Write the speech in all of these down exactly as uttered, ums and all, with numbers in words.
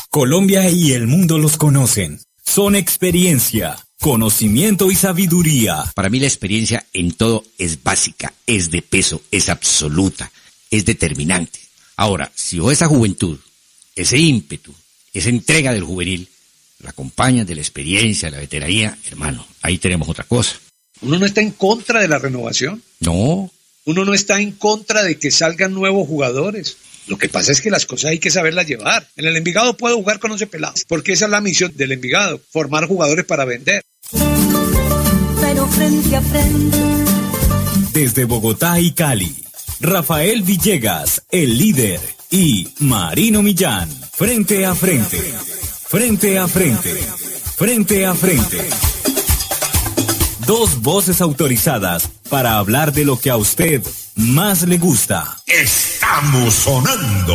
Colombia y el mundo los conocen. Son experiencia, conocimiento y sabiduría. Para mí la experiencia en todo es básica, es de peso, es absoluta, es determinante. Ahora, si vos esa juventud, ese ímpetu, esa entrega del juvenil, la acompañas de la experiencia, de la veteranía, hermano, ahí tenemos otra cosa. ¿Uno no está en contra de la renovación? No. Uno no está en contra de que salgan nuevos jugadores. Lo que pasa es que las cosas hay que saberlas llevar. En el Envigado puedo jugar con once pelados, porque esa es la misión del Envigado, formar jugadores para vender. Pero frente a frente. Desde Bogotá y Cali, Rafael Villegas, el líder, y Marino Millán, frente a frente, frente a frente, frente a frente. Dos voces autorizadas para hablar de lo que a usted más le gusta. Estamos sonando.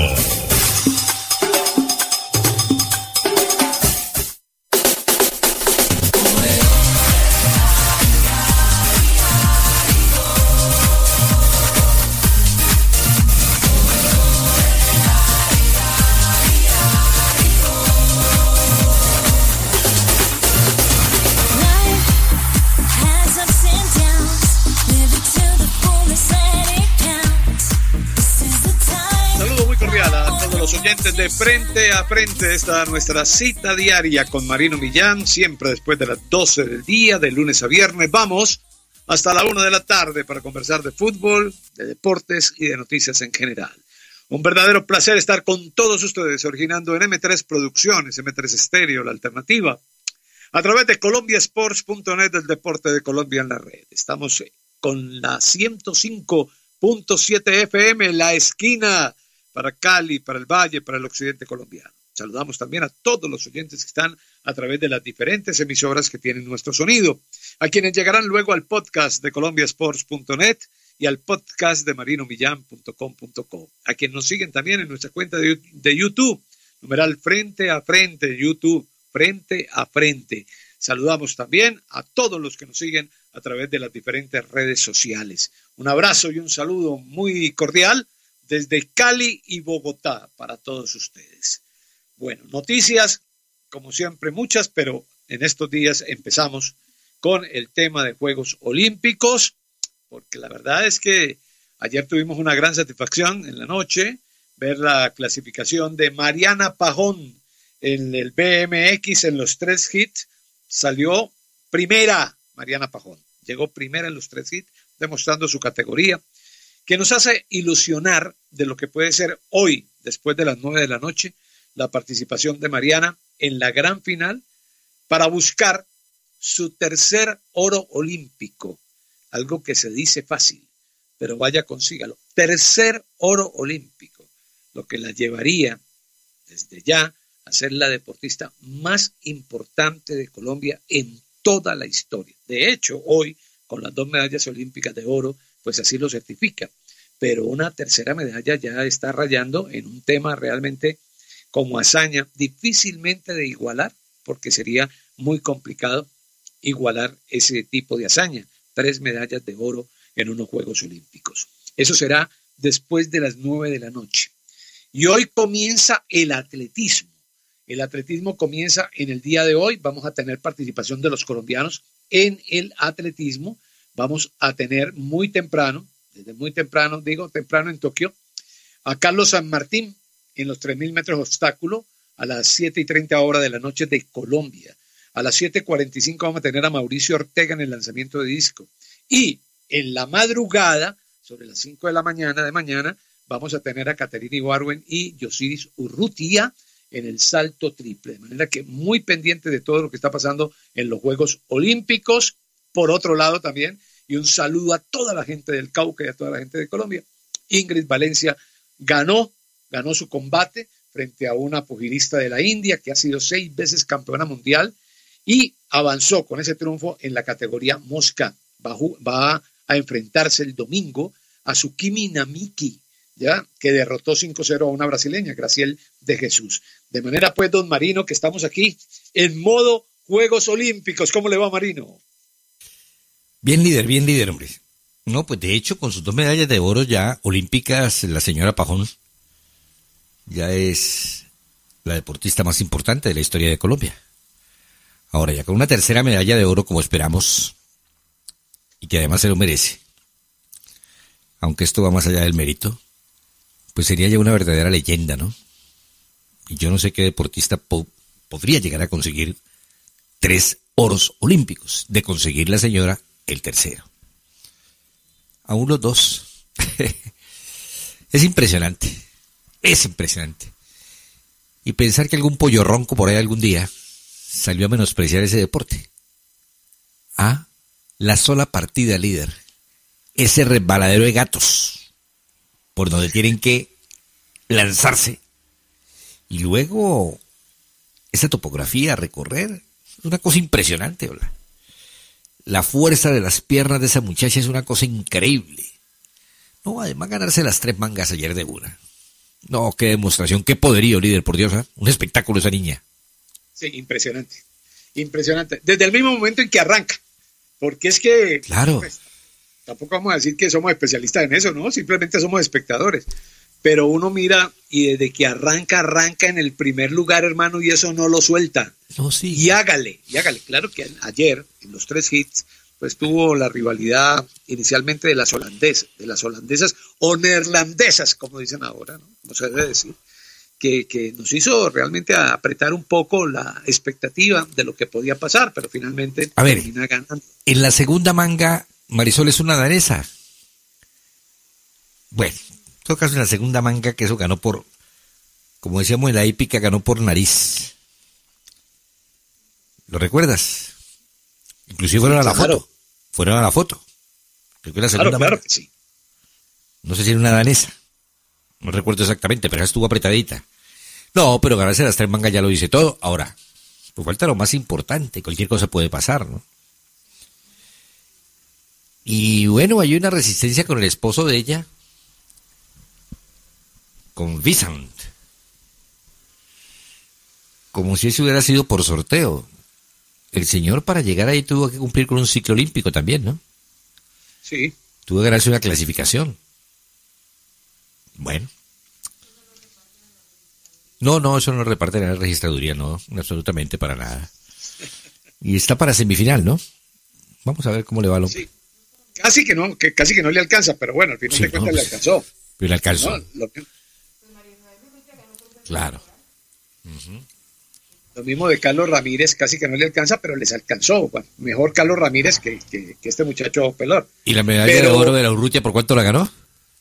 De frente a frente, esta nuestra cita diaria con Marino Millán, siempre después de las doce del día, de lunes a viernes. Vamos hasta la una de la tarde para conversar de fútbol, de deportes y de noticias en general. Un verdadero placer estar con todos ustedes, originando en eme tres Producciones, eme tres Estéreo, la alternativa, a través de colombia sports punto net, del deporte de Colombia en la red. Estamos con la ciento cinco punto siete efe eme, La Esquina, para Cali, para el Valle, para el occidente colombiano. Saludamos también a todos los oyentes que están a través de las diferentes emisoras que tienen nuestro sonido, a quienes llegarán luego al podcast de colombia sports punto net y al podcast de marino millán punto com punto co, a quienes nos siguen también en nuestra cuenta de, de YouTube, numeral Frente a Frente, YouTube, Frente a Frente. Saludamos también a todos los que nos siguen a través de las diferentes redes sociales. Un abrazo y un saludo muy cordial desde Cali y Bogotá para todos ustedes. Bueno, noticias, como siempre, muchas, pero en estos días empezamos con el tema de Juegos Olímpicos, porque la verdad es que ayer tuvimos una gran satisfacción en la noche, ver la clasificación de Mariana Pajón en el be eme equis en los tres hits. Salió primera Mariana Pajón, llegó primera en los tres hits, demostrando su categoría, que nos hace ilusionar de lo que puede ser hoy, después de las nueve de la noche, la participación de Mariana en la gran final para buscar su tercer oro olímpico. Algo que se dice fácil, pero vaya, consígalo. Tercer oro olímpico, lo que la llevaría desde ya a ser la deportista más importante de Colombia en toda la historia. De hecho, hoy, con las dos medallas olímpicas de oro, pues así lo certifica, pero una tercera medalla ya está rayando en un tema realmente como hazaña, difícilmente de igualar, porque sería muy complicado igualar ese tipo de hazaña, tres medallas de oro en unos Juegos Olímpicos. Eso será después de las nueve de la noche. Y hoy comienza el atletismo. El atletismo comienza en el día de hoy, vamos a tener participación de los colombianos en el atletismo. Vamos a tener muy temprano, desde muy temprano, digo temprano en Tokio, a Carlos San Martín en los tres mil metros obstáculo a las siete y treinta horas de la noche de Colombia. A las siete cuarenta y cinco vamos a tener a Mauricio Ortega en el lanzamiento de disco. Y en la madrugada, sobre las cinco de la mañana de mañana, vamos a tener a Caterina Ibargüen y Yosiris Urrutia en el salto triple. De manera que muy pendiente de todo lo que está pasando en los Juegos Olímpicos. Por otro lado también, y un saludo a toda la gente del Cauca y a toda la gente de Colombia. Ingrid Valencia ganó, ganó su combate frente a una pugilista de la India que ha sido seis veces campeona mundial y avanzó con ese triunfo en la categoría mosca. Va, va a enfrentarse el domingo a Tsukimi Namiki, ¿ya? Que derrotó cinco cero a una brasileña, Graciel de Jesús. De manera pues, don Marino, que estamos aquí en modo Juegos Olímpicos. ¿Cómo le va, Marino? Bien líder, bien líder, hombre. No, pues de hecho, con sus dos medallas de oro ya olímpicas, la señora Pajón ya es la deportista más importante de la historia de Colombia. Ahora, ya con una tercera medalla de oro como esperamos, y que además se lo merece, aunque esto va más allá del mérito, pues sería ya una verdadera leyenda, ¿no? Y yo no sé qué deportista po- podría llegar a conseguir tres oros olímpicos. De conseguir la señora, el tercero. Aún los dos. Es impresionante. Es impresionante. Y pensar que algún pollo ronco por ahí algún día salió a menospreciar ese deporte. Ah, la sola partida líder. Ese resbaladero de gatos. Por donde tienen que lanzarse. Y luego, esa topografía a recorrer, es una cosa impresionante, ¿verdad? La fuerza de las piernas de esa muchacha es una cosa increíble. No, además ganarse las tres mangas ayer de una. No, qué demostración, qué poderío, líder, por Dios, ¿eh? Un espectáculo esa niña. Sí, impresionante. Impresionante. Desde el mismo momento en que arranca. Porque es que... Claro. Pues, tampoco vamos a decir que somos especialistas en eso, ¿no? Simplemente somos espectadores. Pero uno mira y desde que arranca, arranca en el primer lugar, hermano, y eso no lo suelta. No, sí. Y hágale, y hágale. Claro que ayer, en los tres hits, pues tuvo la rivalidad inicialmente de las holandesas, de las holandesas o neerlandesas, como dicen ahora, ¿no? Como se debe decir, que, que nos hizo realmente apretar un poco la expectativa de lo que podía pasar, pero finalmente a ver, termina ganando. En la segunda manga, Marisol es una danesa. Bueno, en todo caso, en la segunda manga, que eso ganó por, como decíamos en la hípica, ganó por nariz. ¿Lo recuerdas? Inclusive fueron a la Claro. foto. Fueron a la foto. Creo que la segunda Claro, claro manga. que sí. No sé si era una danesa. No recuerdo exactamente, pero esa estuvo apretadita. No, pero ganarse las tres mangas ya lo dice todo. Ahora, pues falta lo más importante. Cualquier cosa puede pasar, ¿no? Y bueno, hay una resistencia con el esposo de ella, con Vicent. Como si eso hubiera sido por sorteo. El señor para llegar ahí tuvo que cumplir con un ciclo olímpico también, ¿no? Sí. Tuvo que ganarse una clasificación. Bueno. No, no, eso no reparte en la registraduría, no, absolutamente para nada. Y está para semifinal, ¿no? Vamos a ver cómo le va al hombre. Sí. Casi que no, que casi que no le alcanza, pero bueno, al final Sí, de cuentas no, le alcanzó. Pero le alcanzó. ¿No? Lo, que- Claro. lo mismo de Carlos Ramírez, casi que no le alcanza, pero les alcanzó. Bueno, mejor Carlos Ramírez que, que, que este muchacho pelor. ¿Y la medalla Pero- de oro de la Urrutia por cuánto la ganó?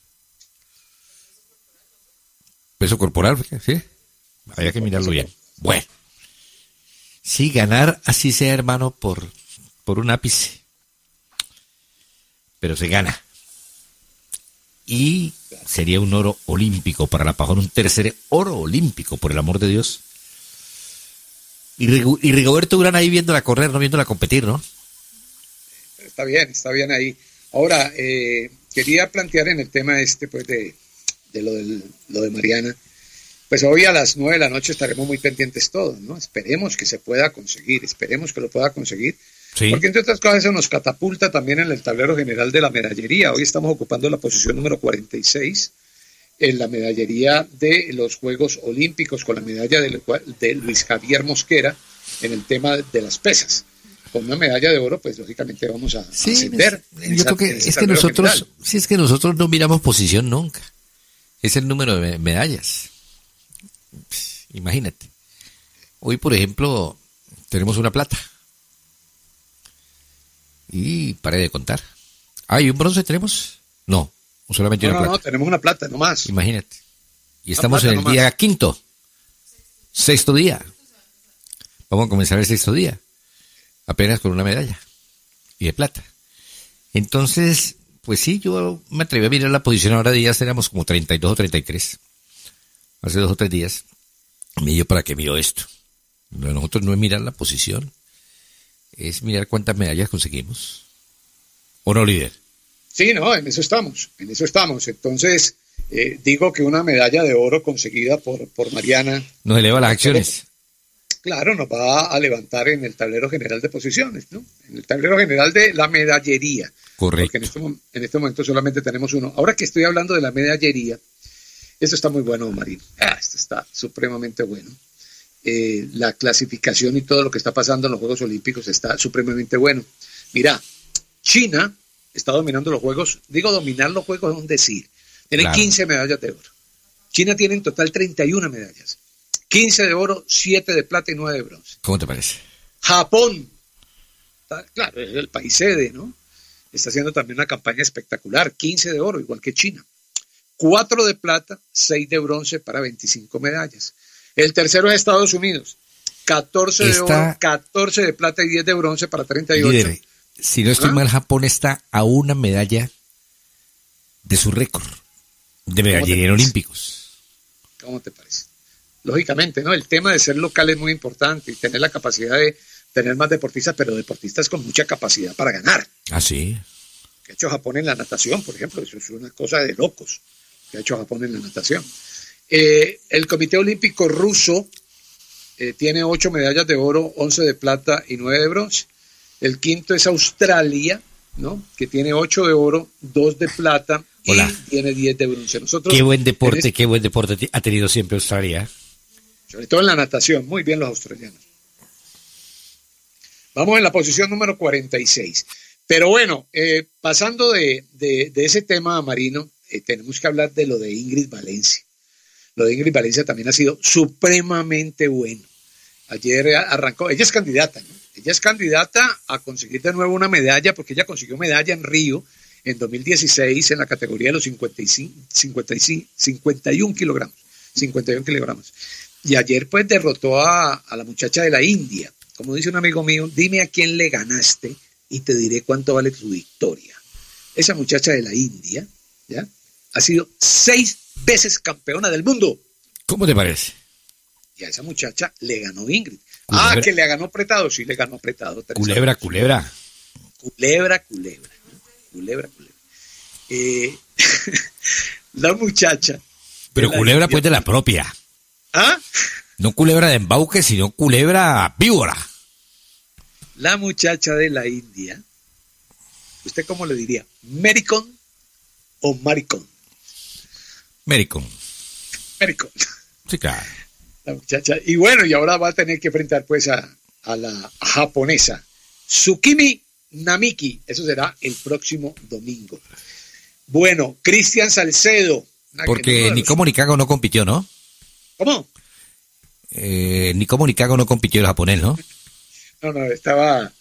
Peso corporal, ¿sí? Había que mirarlo bien. Bueno. Sí, ganar así sea, hermano, por, por un ápice. Pero se gana. Y sería un oro olímpico para la Pajón, un tercer oro olímpico, por el amor de Dios. Y, Rigo- y Rigoberto Urán ahí viéndola correr, no viéndola competir, ¿no? Está bien, está bien ahí. Ahora, eh, quería plantear en el tema este, pues, de, de lo, del, lo de Mariana. Pues hoy a las nueve de la noche estaremos muy pendientes todos, ¿no? Esperemos que se pueda conseguir, esperemos que lo pueda conseguir. Sí. Porque entre otras cosas eso nos catapulta también en el tablero general de la medallería. Hoy estamos ocupando la posición número cuarenta y seis en la medallería de los Juegos Olímpicos con la medalla de, de Luis Javier Mosquera en el tema de las pesas. Con una medalla de oro, pues lógicamente vamos a Sí, ascender. es- en yo esa- creo que en ese es que tablero nosotros, general. sí, es que nosotros no miramos posición nunca. Es el número de me- medallas. Pss, Imagínate. Hoy, por ejemplo, tenemos una plata. Y paré de contar. Ah, ¿y un bronce tenemos? No, solamente No, una no, no, plata. tenemos una plata nomás. Imagínate. Y estamos plata en el nomás. día quinto. Sexto día. Vamos a comenzar el sexto día. Apenas con una medalla. Y de plata. Entonces, pues sí, yo me atreví a mirar la posición ahora de días, éramos como treinta y dos o treinta y tres. Hace dos o tres días. Me yo, ¿para qué miro esto? Lo de nosotros no es mirar la posición, es mirar cuántas medallas conseguimos. ¿O no, líder? Sí, no, en eso estamos, en eso estamos. Entonces, eh, digo que una medalla de oro conseguida por, por Mariana, Nos eleva las acciones. claro, nos va a levantar en el tablero general de posiciones, ¿no? En el tablero general de la medallería. Correcto. Porque en este, mom- en este momento solamente tenemos uno. Ahora que estoy hablando de la medallería, esto está muy bueno, Marín. Ah, esto está supremamente bueno. eh, la clasificación y todo lo que está pasando en los Juegos Olímpicos está supremamente bueno. Mira, China está dominando los Juegos, digo dominar los Juegos es un decir, tiene claro. quince medallas de oro. China tiene en total treinta y una medallas, quince de oro, siete de plata y nueve de bronce. ¿Cómo te parece? Japón, está, claro, es el país sede, ¿no? Está haciendo también una campaña espectacular, quince de oro, igual que China. cuatro de plata, seis de bronce para veinticinco medallas. El tercero es Estados Unidos, catorce de oro, catorce de plata y diez de bronce para treinta y ocho. Líder, si no estoy ¿Ah? mal, Japón está a una medalla de su récord de medalleros olímpicos. ¿Cómo te parece? Lógicamente, ¿no? El tema de ser local es muy importante y tener la capacidad de tener más deportistas, pero deportistas con mucha capacidad para ganar. Ah, sí. Que ha hecho Japón en la natación, por ejemplo, eso es una cosa de locos que ha hecho Japón en la natación. Eh, el Comité Olímpico Ruso eh, tiene ocho medallas de oro, once de plata y nueve de bronce. El quinto es Australia, ¿no? Que tiene ocho de oro, dos de plata y Hola. tiene diez de bronce. Nosotros, qué buen deporte, este, qué buen deporte ha tenido siempre Australia. Sobre todo en la natación, muy bien los australianos. Vamos en la posición número cuarenta y seis. Pero bueno, eh, pasando de, de, de ese tema, Marino, eh, tenemos que hablar de lo de Ingrid Valencia. Lo de Ingrid Valencia también ha sido supremamente bueno. Ayer arrancó, ella es candidata, ¿no? Ella es candidata a conseguir de nuevo una medalla, porque ella consiguió medalla en Río en dos mil dieciséis en la categoría de los cincuenta y cinco, cincuenta y cinco, cincuenta y uno kilogramos. cincuenta y uno kilogramos. Y ayer pues derrotó a, a la muchacha de la India. Como dice un amigo mío, dime a quién le ganaste y te diré cuánto vale tu victoria. Esa muchacha de la India, ¿ya? Ha sido seis veces campeona del mundo. ¿Cómo te parece? Y a esa muchacha le ganó Ingrid. Culebra. Ah, que le ganó apretado, sí le ganó apretado. Culebra, culebra. Culebra, culebra. Culebra, culebra. Eh, la muchacha. Pero culebra India, pues de la propia. ¿Ah? No culebra de embauque, sino culebra víbora. La muchacha de la India, ¿usted cómo le diría? ¿Mericón o maricón? Mericón. Mericón. Sí, claro. La muchacha. Y bueno, y ahora va a tener que enfrentar pues a, a la japonesa Tsukimi Namiki. Eso será el próximo domingo. Bueno, Cristian Salcedo. Porque no Nicomo Nikago no compitió, ¿no? ¿Cómo? Eh, Nicomo Nikago no compitió el japonés, ¿no? No, no, estaba,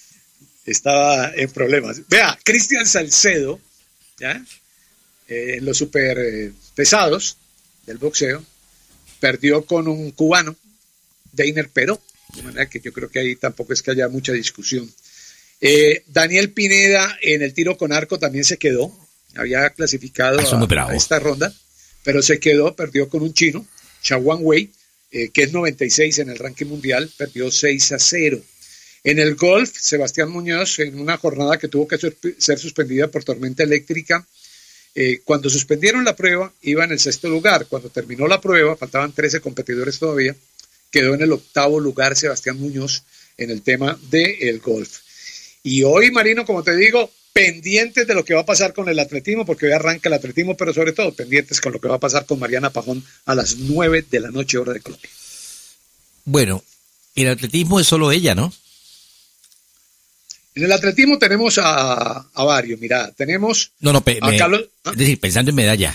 estaba en problemas. Vea, Cristian Salcedo, ¿ya? Eh, en los super eh, pesados del boxeo, perdió con un cubano, Deiner Pero, de manera que yo creo que ahí tampoco es que haya mucha discusión. Eh, Daniel Pineda en el tiro con arco también se quedó, había clasificado a, a esta ronda, pero se quedó, perdió con un chino, Shawan Wei, eh, que es noventa y seis en el ranking mundial, perdió seis a cero. En el golf, Sebastián Muñoz, en una jornada que tuvo que ser suspendida por tormenta eléctrica, eh, cuando suspendieron la prueba, iba en el sexto lugar. Cuando terminó la prueba, faltaban trece competidores todavía, quedó en el octavo lugar Sebastián Muñoz en el tema del golf. Y hoy, Marino, como te digo, pendientes de lo que va a pasar con el atletismo, porque hoy arranca el atletismo, pero sobre todo pendientes con lo que va a pasar con Mariana Pajón a las nueve de la noche, hora de Colombia. Bueno, el atletismo es solo ella, ¿no? En el atletismo tenemos a, a varios, mira, tenemos no, no, pe, a me, Carlos... ¿Ah? Es decir, pensando en medalla.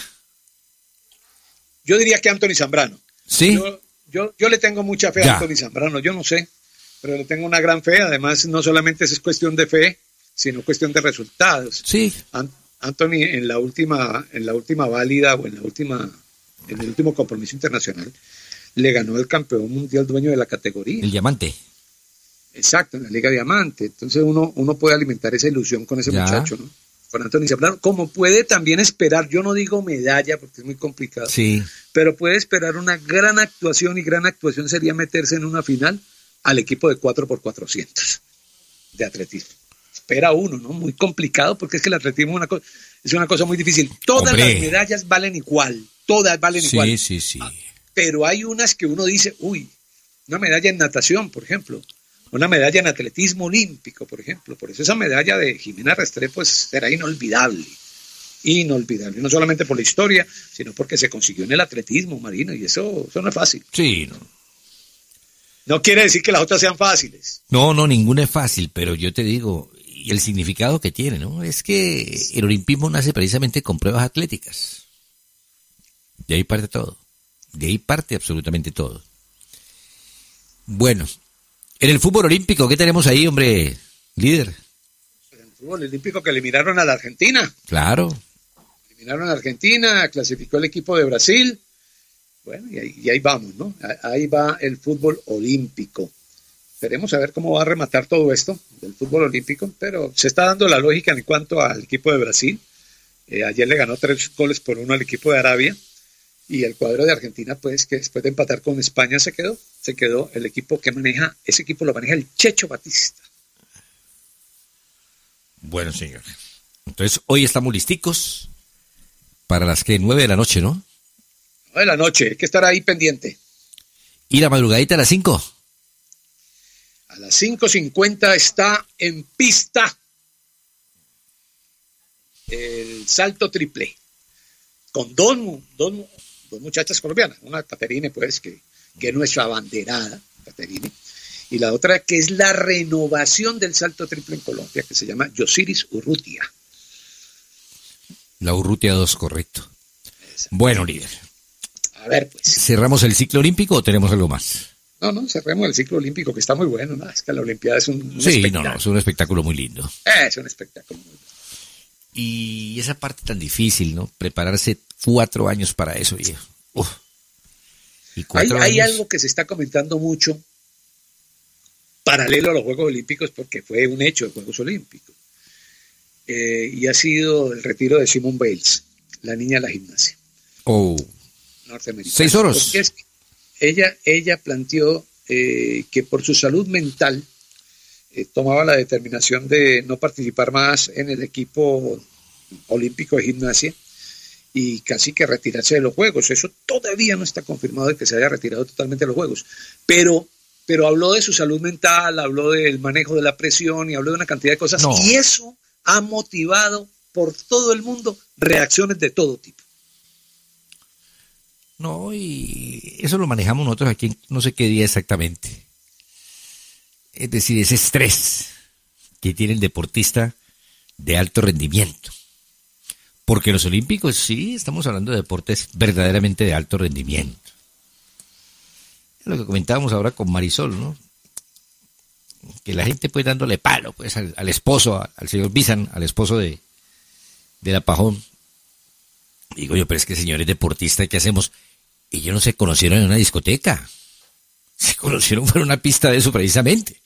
Yo diría que Anthony Zambrano. ¿Sí? Yo, yo, yo le tengo mucha fe ya. a Anthony Zambrano, yo no sé, pero le tengo una gran fe, además no solamente es cuestión de fe, sino cuestión de resultados. Sí. An- Anthony en la última, en la última válida o en la última, en el último compromiso internacional, le ganó el campeón mundial dueño de la categoría. El diamante. Exacto, en la Liga Diamante. Entonces uno, uno puede alimentar esa ilusión con ese ya. muchacho, ¿no? Con Anthony Zambrano, como puede también esperar, yo no digo medalla porque es muy complicado, sí. pero puede esperar una gran actuación, y gran actuación sería meterse en una final al equipo de cuatro por cuatrocientos de atletismo. Espera uno, ¿no? Muy complicado, porque es que el atletismo es una, co- es una cosa muy difícil. Todas Hombre. las medallas valen igual, todas valen sí, igual. Sí, sí, sí. Pero hay unas que uno dice, uy, una medalla en natación, por ejemplo, una medalla en atletismo olímpico, por ejemplo. Por eso esa medalla de Jimena Restrepo pues, será inolvidable, inolvidable. No solamente por la historia, sino porque se consiguió en el atletismo, Marino, y eso, eso no es fácil. Sí, no. No quiere decir que las otras sean fáciles. No, no, ninguna es fácil, pero yo te digo, y el significado que tiene, ¿no? Es que el olimpismo nace precisamente con pruebas atléticas. De ahí parte todo. De ahí parte absolutamente todo. Bueno, en el fútbol olímpico, ¿qué tenemos ahí, hombre, líder? En el fútbol olímpico que eliminaron a la Argentina. Claro. Eliminaron a Argentina, clasificó el equipo de Brasil. Bueno, y ahí, y ahí vamos, ¿no? Ahí va el fútbol olímpico. Esperemos a ver cómo va a rematar todo esto del fútbol olímpico, pero se está dando la lógica en cuanto al equipo de Brasil. Eh, ayer le ganó tres goles por uno al equipo de Arabia. Y el cuadro de Argentina, pues, que después de empatar con España se quedó. Se quedó el equipo que maneja, ese equipo lo maneja el Checho Batista. Bueno, señor. Entonces, hoy estamos listicos para las que nueve de la noche, ¿no? nueve de la noche, hay que estar ahí pendiente. ¿Y la madrugadita a las cinco? A las cinco cincuenta está en pista el salto triple. Con dos, dos, dos muchachas colombianas. Una Caterine, pues, que, que es nuestra abanderada, Caterine. Y la otra que es la renovación del salto triple en Colombia, que se llama Yosiris Urrutia. La Urrutia dos, correcto. Exacto. Bueno, líder. A ver, pues. ¿Cerramos el ciclo olímpico o tenemos algo más? No, no, cerremos el ciclo olímpico, que está muy bueno, ¿no? Es que la Olimpiada es un, un sí, espectáculo. no, no, es un espectáculo muy lindo. Eh, es un espectáculo muy lindo. Y esa parte tan difícil, ¿no? Prepararse cuatro años para eso, viejo. Uf. Y cuatro hay, hay años... algo que se está comentando mucho paralelo a los Juegos Olímpicos, porque fue un hecho de Juegos Olímpicos. Eh, y ha sido el retiro de Simone Biles, la niña de la gimnasia. Oh. Norteamericana. Seis horas. Porque es que ella, ella planteó eh, que por su salud mental eh, tomaba la determinación de no participar más en el equipo olímpico de gimnasia y casi que retirarse de los Juegos. Eso todavía no está confirmado de que se haya retirado totalmente de los Juegos. Pero, pero habló de su salud mental, habló del manejo de la presión y habló de una cantidad de cosas. No. Y eso ha motivado por todo el mundo reacciones de todo tipo. No, y eso lo manejamos nosotros aquí en no sé qué día exactamente. Es decir, ese estrés que tiene el deportista de alto rendimiento. Porque los olímpicos, sí, estamos hablando de deportes verdaderamente de alto rendimiento. Es lo que comentábamos ahora con Marisol, ¿no? Que la gente pues dándole palo pues al, al esposo, al señor Bizan, al esposo de, de la Pajón. Digo yo, pero es que señores deportistas, ¿qué hacemos? Ellos no se conocieron en una discoteca. Se conocieron por una pista de eso precisamente.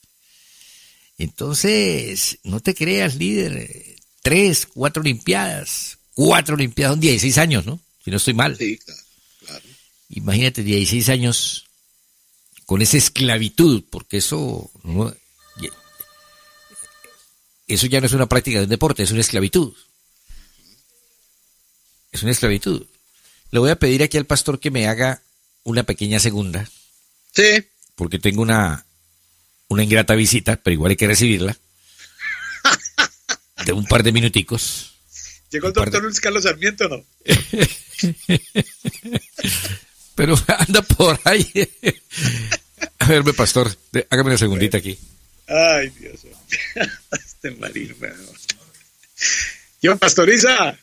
Entonces, no te creas, líder. Tres, cuatro olimpiadas. Cuatro olimpiadas, son dieciséis años, ¿no? Si no estoy mal. Sí, claro, claro. Imagínate, dieciséis años con esa esclavitud, porque eso... No, eso ya no es una práctica de un deporte, es una esclavitud. Es una esclavitud. Le voy a pedir aquí al pastor que me haga una pequeña segunda. Sí. Porque tengo una, una ingrata visita, pero igual hay que recibirla. De un par de minuticos. ¿Llegó el doctor de... Luis Carlos Sarmiento o no? Pero anda por ahí. A verme, pastor, hágame una segundita aquí. Ay, Dios mío. Este marino, yo, pastoriza.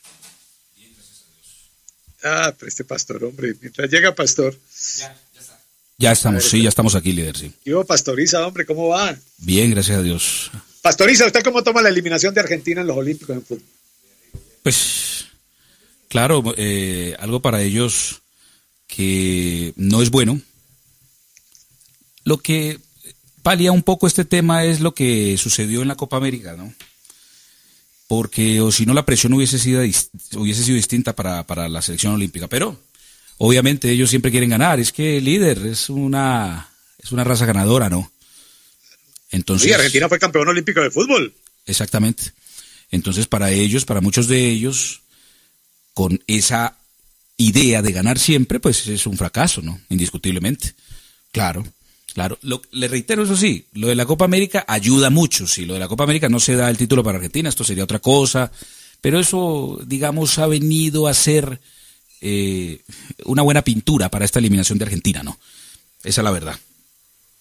Ah, pero este pastor, hombre, mientras llega pastor. Ya, ya está. Ya estamos, ver, sí, ya estamos aquí, líder, sí. Yo, pastoriza, hombre, ¿cómo va? Bien, gracias a Dios. Pastoriza, ¿usted cómo toma la eliminación de Argentina en los Olímpicos en fútbol? Pues, claro, eh, algo para ellos que no es bueno. Lo que palía un poco este tema es lo que sucedió en la Copa América, ¿no? Porque o si no la presión hubiese sido hubiese sido distinta para, para la selección olímpica, pero obviamente ellos siempre quieren ganar, es que el líder es una es una raza ganadora, ¿no? Entonces, sí, Argentina fue campeón olímpico de fútbol. Exactamente. Entonces, para ellos, para muchos de ellos, con esa idea de ganar siempre, pues es un fracaso, ¿no? Indiscutiblemente. Claro. Claro, lo, le reitero eso sí, lo de la Copa América ayuda mucho, si lo de la Copa América no se da el título para Argentina, esto sería otra cosa, pero eso, digamos, ha venido a ser eh, una buena pintura para esta eliminación de Argentina, ¿no? Esa es la verdad.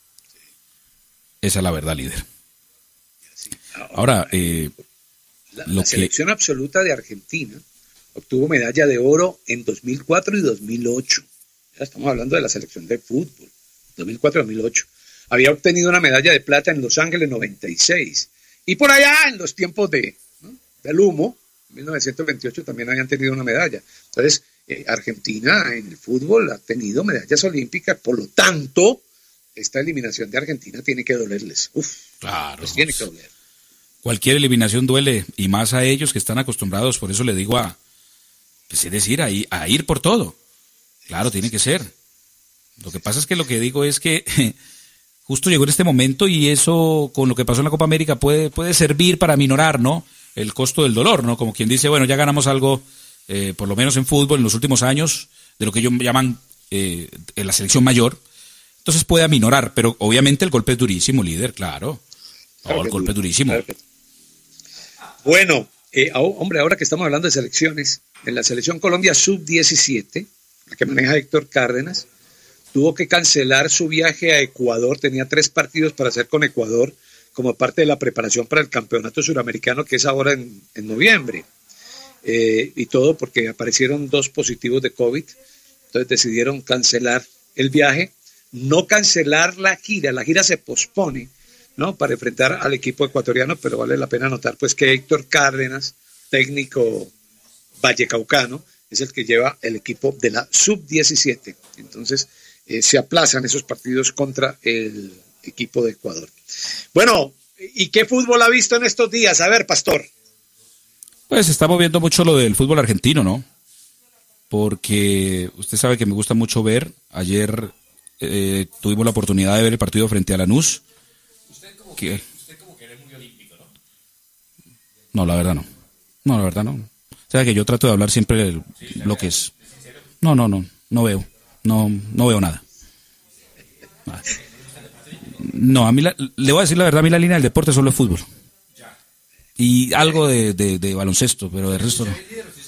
Esa es la verdad, líder. Ahora, eh, la, lo la que... selección absoluta de Argentina obtuvo medalla de oro en dos mil cuatro y dos mil ocho. Ya estamos hablando de la selección de fútbol, dos mil cuatro y dos mil ocho. Había obtenido una medalla de plata en Los Ángeles noventa y seis. Y por allá, en los tiempos de, ¿no? del humo, en mil novecientos veintiocho también habían tenido una medalla. Entonces, eh, Argentina en el fútbol ha tenido medallas olímpicas, por lo tanto, esta eliminación de Argentina tiene que dolerles. Uf, Claro. pues tiene que doler. Cualquier eliminación duele, y más a ellos que están acostumbrados, por eso le digo a, pues es decir, a, a ir por todo. Claro, tiene que ser. Lo que pasa es que lo que digo es que justo llegó en este momento y eso con lo que pasó en la Copa América puede, puede servir para minorar, ¿no? El costo del dolor, ¿no? Como quien dice, bueno, ya ganamos algo, eh, por lo menos en fútbol, en los últimos años, de lo que ellos llaman eh, la selección mayor. Entonces puede aminorar, pero obviamente el golpe es durísimo, líder, claro. Claro Oh, el que golpe es sí, durísimo. claro que sí. Bueno, eh, hombre, ahora que estamos hablando de selecciones, en la selección Colombia sub diecisiete, la que maneja Héctor Cárdenas, tuvo que cancelar su viaje a Ecuador. Tenía tres partidos para hacer con Ecuador como parte de la preparación para el campeonato suramericano, que es ahora en, en noviembre. Eh, y todo porque aparecieron dos positivos de COVID. Entonces decidieron cancelar el viaje, no cancelar la gira. La gira se pospone, ¿no? Para enfrentar al equipo ecuatoriano, pero vale la pena notar pues que Héctor Cárdenas, técnico vallecaucano, es el que lleva el equipo de la sub diecisiete. Entonces eh, se aplazan esos partidos contra el equipo de Ecuador. Bueno, ¿y qué fútbol ha visto en estos días? A ver, Pastor. Pues se está moviendo mucho lo del fútbol argentino, ¿no? Porque usted sabe que me gusta mucho ver. Ayer eh, tuvimos la oportunidad de ver el partido frente a Lanús. Usted como ¿Qué? que, usted como que eres muy olímpico, ¿no? No, la verdad no. No, la verdad no. O sea que yo trato de hablar siempre el- lo que es. No, no, no. No veo. No, no veo nada. Ah. No, a mí la- le voy a decir la verdad, a mí la línea del deporte solo es fútbol. Y algo de, de, de baloncesto, pero de resto no.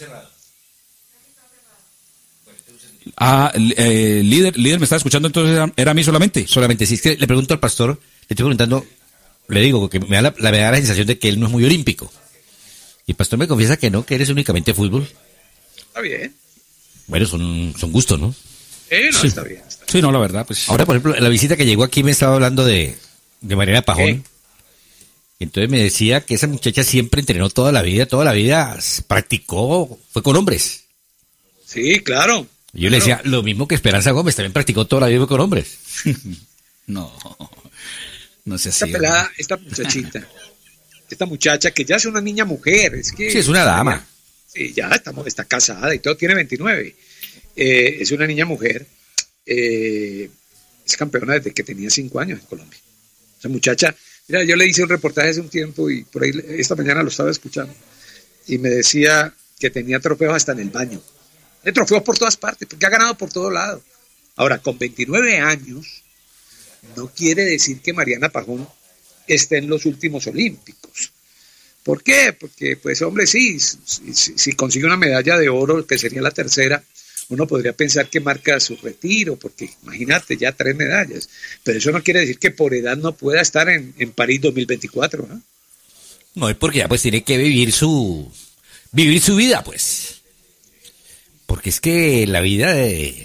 Ah, eh, líder, líder, ¿me está escuchando entonces? ¿Era, era a mí solamente? Solamente, si es que le pregunto al pastor, le estoy preguntando, le digo, que me da la, la- me da la sensación de que él no es muy olímpico. Y el pastor me confiesa que no, que eres únicamente fútbol. Está bien. Bueno, son, son gustos, ¿no? Eh, no, Sí. está bien. Está bien. Sí, no, la verdad, pues. Ahora, por ejemplo, la visita que llegó aquí me estaba hablando de, de Mariana Pajón. Y entonces me decía que esa muchacha siempre entrenó toda la vida, toda la vida s- practicó, fue con hombres. Sí, claro. Y yo le decía, lo mismo que Esperanza Gómez, también practicó toda la vida con hombres. No, no sé Esta si. pelada, esta muchachita, esta muchacha que ya es una niña mujer, es que... Sí, es una dama. Sí, ya está, está casada y todo, tiene veintinueve. Eh, es una niña mujer, eh, es campeona desde que tenía cinco años en Colombia. Esa muchacha, mira, yo le hice un reportaje hace un tiempo y por ahí esta mañana lo estaba escuchando y me decía que tenía trofeos hasta en el baño. Hay trofeos por todas partes, porque ha ganado por todo lado. Ahora, con veintinueve años, no quiere decir que Mariana Pajón esté en los últimos olímpicos. ¿Por qué? Porque, pues, hombre, sí, si, si, si consigue una medalla de oro, que sería la tercera, uno podría pensar que marca su retiro, porque imagínate, ya tres medallas. Pero eso no quiere decir que por edad no pueda estar en, en París dos mil veinticuatro, ¿no? No, es porque ya pues tiene que vivir su, vivir su vida, pues. Porque es que la vida de,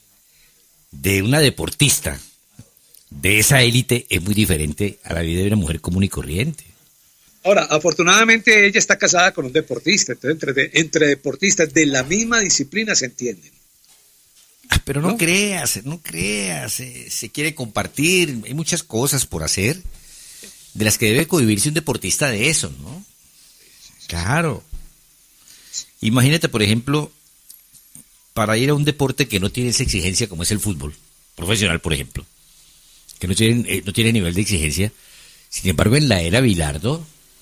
de una deportista de esa élite es muy diferente a la vida de una mujer común y corriente. Ahora, afortunadamente ella está casada con un deportista, entonces entre, entre deportistas de la misma disciplina se entienden. Ah, pero no, ¿No? creas, no creas, se, se quiere compartir, hay muchas cosas por hacer de las que debe convivirse un deportista de eso, ¿no? Claro. Imagínate, por ejemplo, para ir a un deporte que no tiene esa exigencia como es el fútbol, profesional, por ejemplo, que no tiene, eh, no tiene nivel de exigencia. Sin embargo, en la era Bilardo,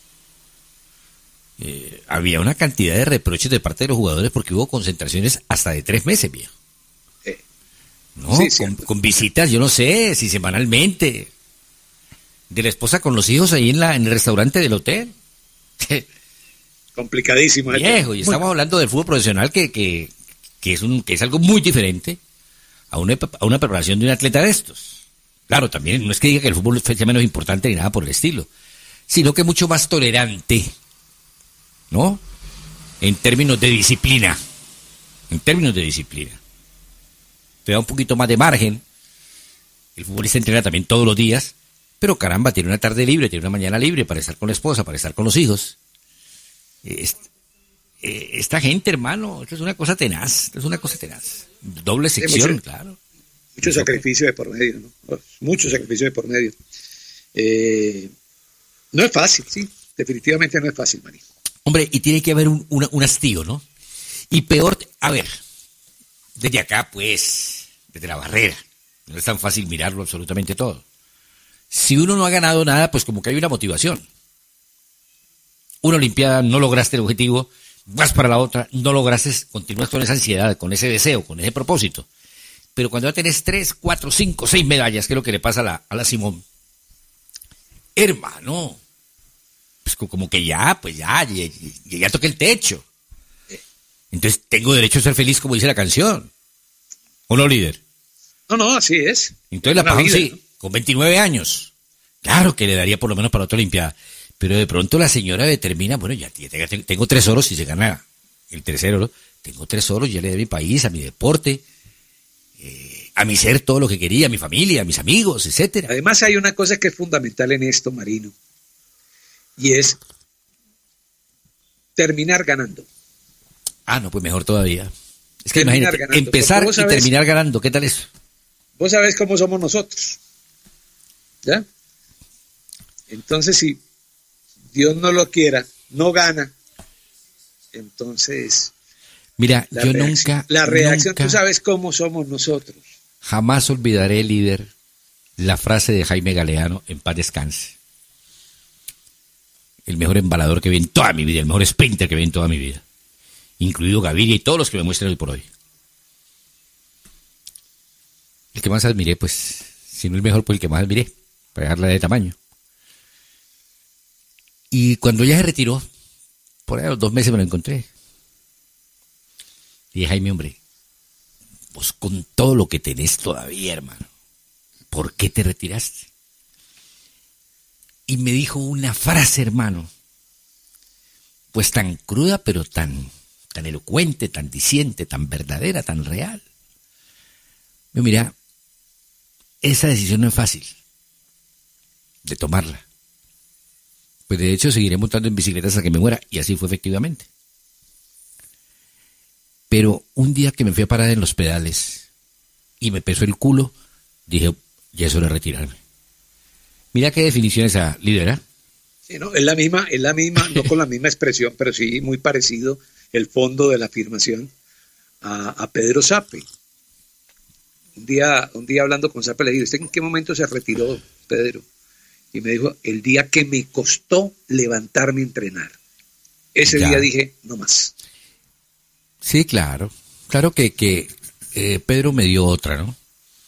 eh, había una cantidad de reproches de parte de los jugadores porque hubo concentraciones hasta de tres meses, viejo. Eh, ¿No? Sí, con, cierto. con visitas, yo no sé, si semanalmente, de la esposa con los hijos ahí en, la, en el restaurante del hotel. complicadísimo. el Viejo, tema. y Muy- estamos hablando del fútbol profesional que, que, que, es un, que es algo muy diferente a una, a una preparación de un atleta de estos. Claro, también no es que diga que el fútbol sea menos importante ni nada por el estilo, sino que mucho más tolerante, ¿no? En términos de disciplina, en términos de disciplina. Te da un poquito más de margen. El futbolista entrena también todos los días, pero caramba, tiene una tarde libre, tiene una mañana libre para estar con la esposa, para estar con los hijos. Esta gente, hermano, esto es una cosa tenaz, esto es una cosa tenaz. Doble sección, sí, mucho, claro. Mucho sacrificio de por medio, ¿no? Mucho sacrificio de por medio. Eh, no es fácil, sí, definitivamente no es fácil, Marín. Hombre, y tiene que haber un, un, un hastío, ¿no? Y peor, a ver, desde acá, pues, desde la barrera, no es tan fácil mirarlo absolutamente todo. Si uno no ha ganado nada, pues como que hay una motivación. Una olimpiada, no lograste el objetivo, vas para la otra, no lograste, continúas con esa ansiedad, con ese deseo, con ese propósito. Pero cuando ya tenés tres, cuatro, cinco, seis medallas, que es lo que le pasa a la, a la Simón, hermano, pues como que ya, pues ya, ya, ya, ya toqué el techo. Entonces tengo derecho a ser feliz, como dice la canción. ¿O no, líder? No, no, así es. Entonces la pasó, sí, ¿no? Con veintinueve años. Claro que le daría por lo menos para otra olimpiada. Pero de pronto la señora determina, bueno, ya, ya tengo tres oros, si se gana el tercer oro, tengo tres oros, ya le doy a mi país, a mi deporte, eh, a mi ser todo lo que quería, a mi familia, a mis amigos, etcétera. Además hay una cosa que es fundamental en esto, Marino, y es terminar ganando. Ah, no, pues mejor todavía. Es que terminar imagínate, ganando. Empezar y sabes, terminar ganando, ¿qué tal eso? Vos sabés cómo somos nosotros, ¿ya? Entonces, si Dios no lo quiera, no gana, entonces... Mira, yo nunca... La reacción, nunca, tú sabes cómo somos nosotros. Jamás olvidaré, líder, la frase de Jaime Galeano, en paz descanse. El mejor embalador que vi en toda mi vida, el mejor sprinter que vi en toda mi vida. Incluido Gaviria y todos los que me muestran hoy por hoy. El que más admiré, pues, si no el mejor, pues el que más admiré, para dejarla de tamaño. Y cuando ya se retiró, por ahí a los dos meses me lo encontré. Y dije, Jaime, hombre, vos con todo lo que tenés todavía, hermano, ¿por qué te retiraste? Y me dijo una frase, hermano, pues tan cruda, pero tan, tan elocuente, tan diciente, tan verdadera, tan real. Yo, mira, esa decisión no es fácil de tomarla. Pues de hecho seguiré montando en bicicleta hasta que me muera, y así fue efectivamente. Pero un día que me fui a parar en los pedales y me pesó el culo, dije, ya es hora de retirarme. Mira qué definición esa, líder, ¿eh? Sí, no, es la misma, es la misma, no con la misma expresión, pero sí muy parecido el fondo de la afirmación a, a Pedro Sape. Un día, un día hablando con Sape le dije, ¿usted en qué momento se retiró, Pedro? Y me dijo, el día que me costó levantarme a entrenar. Ese ya. día dije, no más. Sí, claro. Claro que, que eh, Pedro me dio otra, ¿no?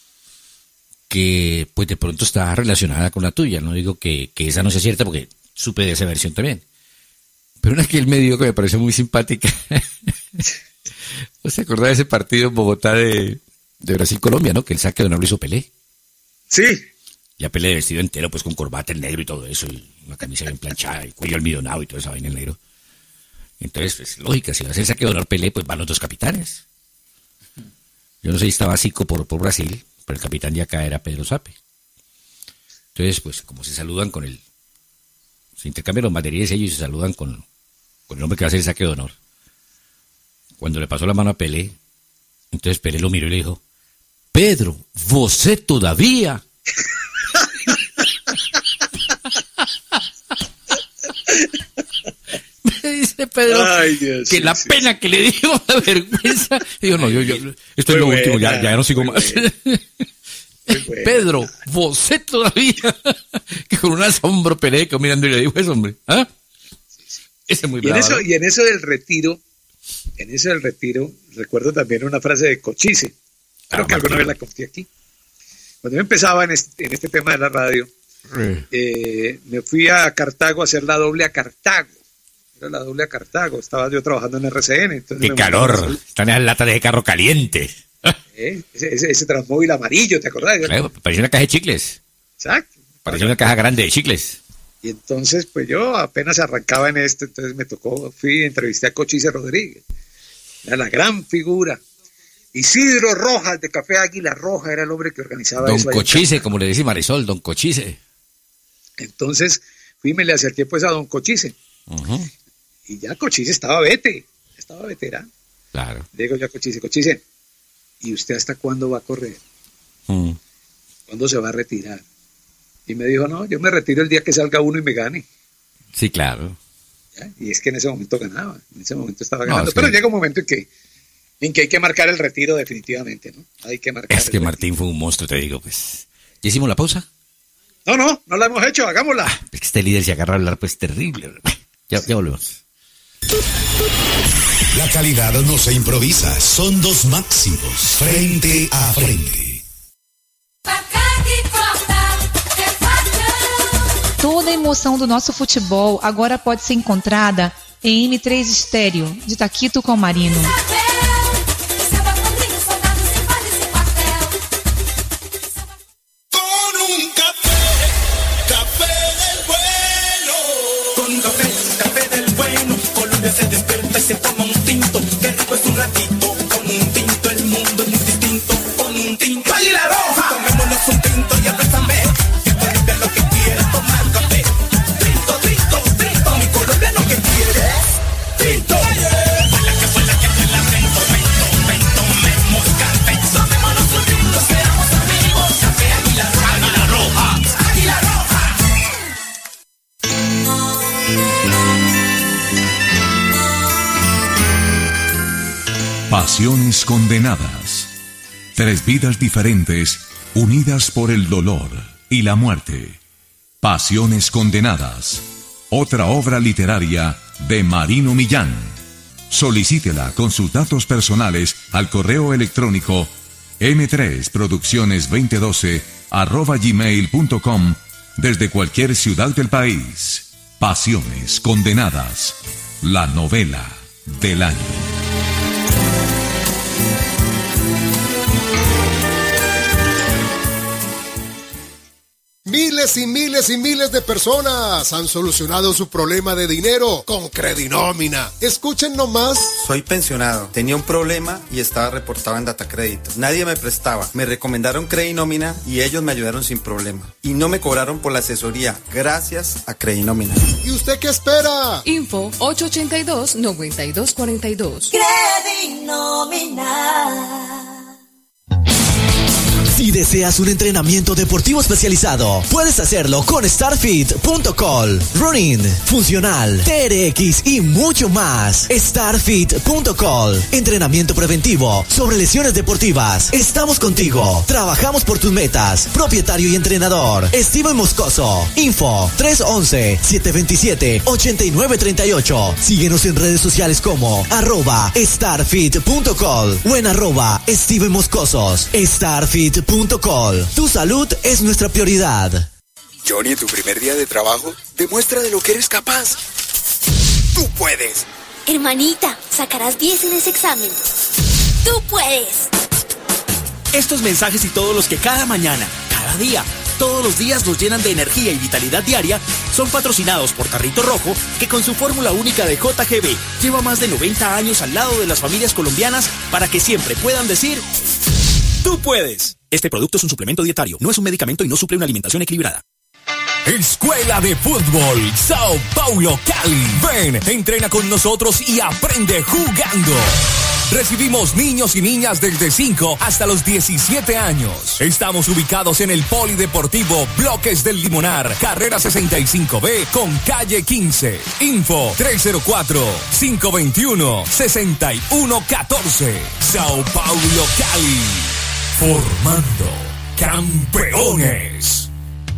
Que pues de pronto está relacionada con la tuya. No digo que, que esa no sea cierta porque supe de esa versión también. Pero una que él me dio que me pareció muy simpática. ¿No se acordaba de ese partido en Bogotá de, de Brasil-Colombia, ¿no? Que el saque de honor lo hizo Pelé. Sí. Ya Pelé vestido entero, pues con corbata en negro y todo eso, y una camisa bien planchada, y cuello almidonado y toda esa vaina en negro. Entonces, pues, lógica, si va a hacer saque de honor Pelé, pues van los dos capitanes. Yo no sé si estaba Zico por, por Brasil, pero el capitán de acá era Pedro Sape. Entonces, pues, como se saludan con el... Se intercambian los materiales ellos y se saludan con, con el hombre que va a hacer el saque de honor. Cuando le pasó la mano a Pelé, entonces Pelé lo miró y le dijo, Pedro, ¿vosé todavía? Me dice Pedro Ay, Dios, que sí, la sí, pena sí. que le dio, la vergüenza. Digo, no, yo, yo esto Muy es lo buena, último, ya, ya no sigo más. Pedro, vosé todavía. Que con un asombro Pelé quedó mirando y le dijo eso, hombre. ¿Ah? Sí, sí. Ese es muy bravo. Y en eso, y en eso del retiro, en eso del retiro, recuerdo también una frase de Cochise. Creo ah, que alguna vez la conté aquí. Cuando yo empezaba en este, en este tema de la radio, eh. Eh, me fui a Cartago a hacer la doble a Cartago. Era la doble a Cartago. Estaba yo trabajando en R C N. Entonces ¡Qué calor! Están en las latas de carro caliente. ¿Eh? Ese, ese, ese Transmóvil amarillo, ¿te acordás? Claro, parecía una caja de chicles. Exacto. Parecía una caja grande de chicles. Y entonces, pues yo apenas arrancaba en esto, entonces me tocó, fui y entrevisté a Cochise Rodríguez. Era la gran figura. Isidro Rojas, de Café Águila Roja, era el hombre que organizaba Don eso. Cochise, como le dice Marisol, Don Cochise. Entonces, fui y me le acerqué pues a Don Cochise. Uh-huh. Y ya Cochise estaba vete, estaba veterano. Claro. Le digo yo a Cochise, Cochise, ¿y usted hasta cuándo va a correr? Mm. ¿Cuándo se va a retirar? Y me dijo, no, yo me retiro el día que salga uno y me gane. Sí, claro. ¿Ya? Y es que en ese momento ganaba, en ese momento estaba No, ganando. es que- Pero llega un momento en que, en que hay que marcar el retiro definitivamente, ¿no? Hay que marcar Es que el Martín fue un monstruo, te digo, pues. ¿Ya hicimos la pausa? retiro. No, no, no la hemos hecho, hagámosla. Es que este líder se agarra a hablar, pues terrible. Ya, ya volvemos. La calidad no se improvisa, son dos máximos, frente a frente. Toda a emoção do nosso futebol agora pode ser encontrada em M três Estéreo, de Taquito com Marino. Con un café, café del bueno. Con un café, café del bueno. Colombia se despierta y se toma un tinto. Qué rico es un ratito. Con un tinto el mundo es muy distinto. Con un tinto. ¡Águila Roja! Tomémonos un tinto y abrázame. Que Colombia lo que quiere es tomar café. Tinto, tinto, tinto. Mi Colombia lo que quiere es tinto. Vuela que vuela que vuela. Vento, vento, vento. Memos café. Tomémonos un tinto. Seamos amigos. Café Águila Roja. Águila Roja. Águila Roja. Pasiones condenadas. Tres vidas diferentes unidas por el dolor y la muerte. Pasiones condenadas. Otra obra literaria de Marino Millán. Solicítela con sus datos personales al correo electrónico eme tres producciones veinte doce arroba gmail punto com desde cualquier ciudad del país. Pasiones condenadas. La novela del año. Miles y miles y miles de personas han solucionado su problema de dinero con Credinómina. Escuchen nomás. Soy pensionado, tenía un problema y estaba reportado en Datacrédito. Nadie me prestaba, me recomendaron Credinómina y ellos me ayudaron sin problema. Y no me cobraron por la asesoría, gracias a Credinómina. ¿Y usted qué espera? Info ocho ochenta y dos, noventa y dos cuarenta y dos. Credinómina. Si deseas un entrenamiento deportivo especializado, puedes hacerlo con starfit punto col. Running, funcional, T R X y mucho más. starfit punto col. Entrenamiento preventivo sobre lesiones deportivas. Estamos contigo. Trabajamos por tus metas. Propietario y entrenador, Steven Moscoso. Info tres once, siete veintisiete, ochenta y nueve treinta y ocho. Síguenos en redes sociales como arroba starfit punto col o en arroba Steven Moscosos. starfit punto col. Tu salud es nuestra prioridad. Johnny, en tu primer día de trabajo, demuestra de lo que eres capaz. ¡Tú puedes! Hermanita, sacarás diez en ese examen. ¡Tú puedes! Estos mensajes y todos los que cada mañana, cada día, todos los días nos llenan de energía y vitalidad diaria son patrocinados por Tarrito Rojo, que con su fórmula única de J G B lleva más de noventa años al lado de las familias colombianas para que siempre puedan decir ¡tú puedes! Este producto es un suplemento dietario, no es un medicamento y no suple una alimentación equilibrada. Escuela de Fútbol Sao Paulo Cali. Ven, entrena con nosotros y aprende jugando. Recibimos niños y niñas desde cinco hasta los diecisiete años. Estamos ubicados en el Polideportivo Bloques del Limonar, carrera sesenta y cinco B con calle quince. Info tres cero cuatro, cinco dos uno, seis uno uno cuatro. Sao Paulo Cali. Formando campeones.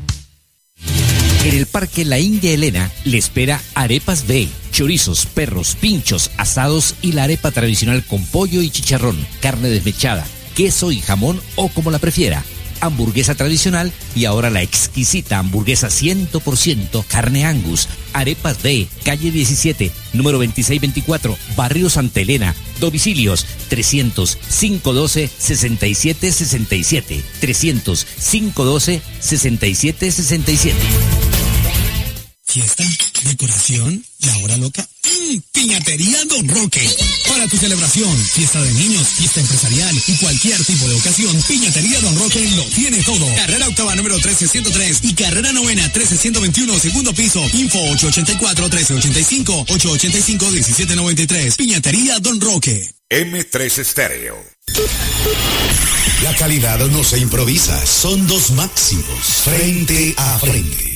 En el Parque La India Elena le espera Arepas B, chorizos, perros, pinchos, asados y la arepa tradicional con pollo y chicharrón, carne desmechada, queso y jamón o como la prefiera. hamburguesa tradicional y ahora la exquisita hamburguesa cien por ciento carne Angus. Arepas D, calle diecisiete, número veintiséis veinticuatro, Barrio Santa Elena. Domicilios trescientos, quinientos doce, sesenta y siete sesenta y siete. trescientos, quinientos doce, sesenta y siete sesenta y siete. Fiesta, decoración, la hora loca. ¡Mmm! Piñatería Don Roque. Para tu celebración, fiesta de niños, fiesta empresarial y cualquier tipo de ocasión, Piñatería Don Roque lo tiene todo. Carrera octava número trece ciento tres y carrera novena trece ciento veintiuno, segundo piso. Info ocho ocho cuatro, trece ochenta y cinco, ocho ocho cinco, diecisiete noventa y tres. Piñatería Don Roque. eme tres Estéreo. La calidad no se improvisa, son dos máximos, frente a frente.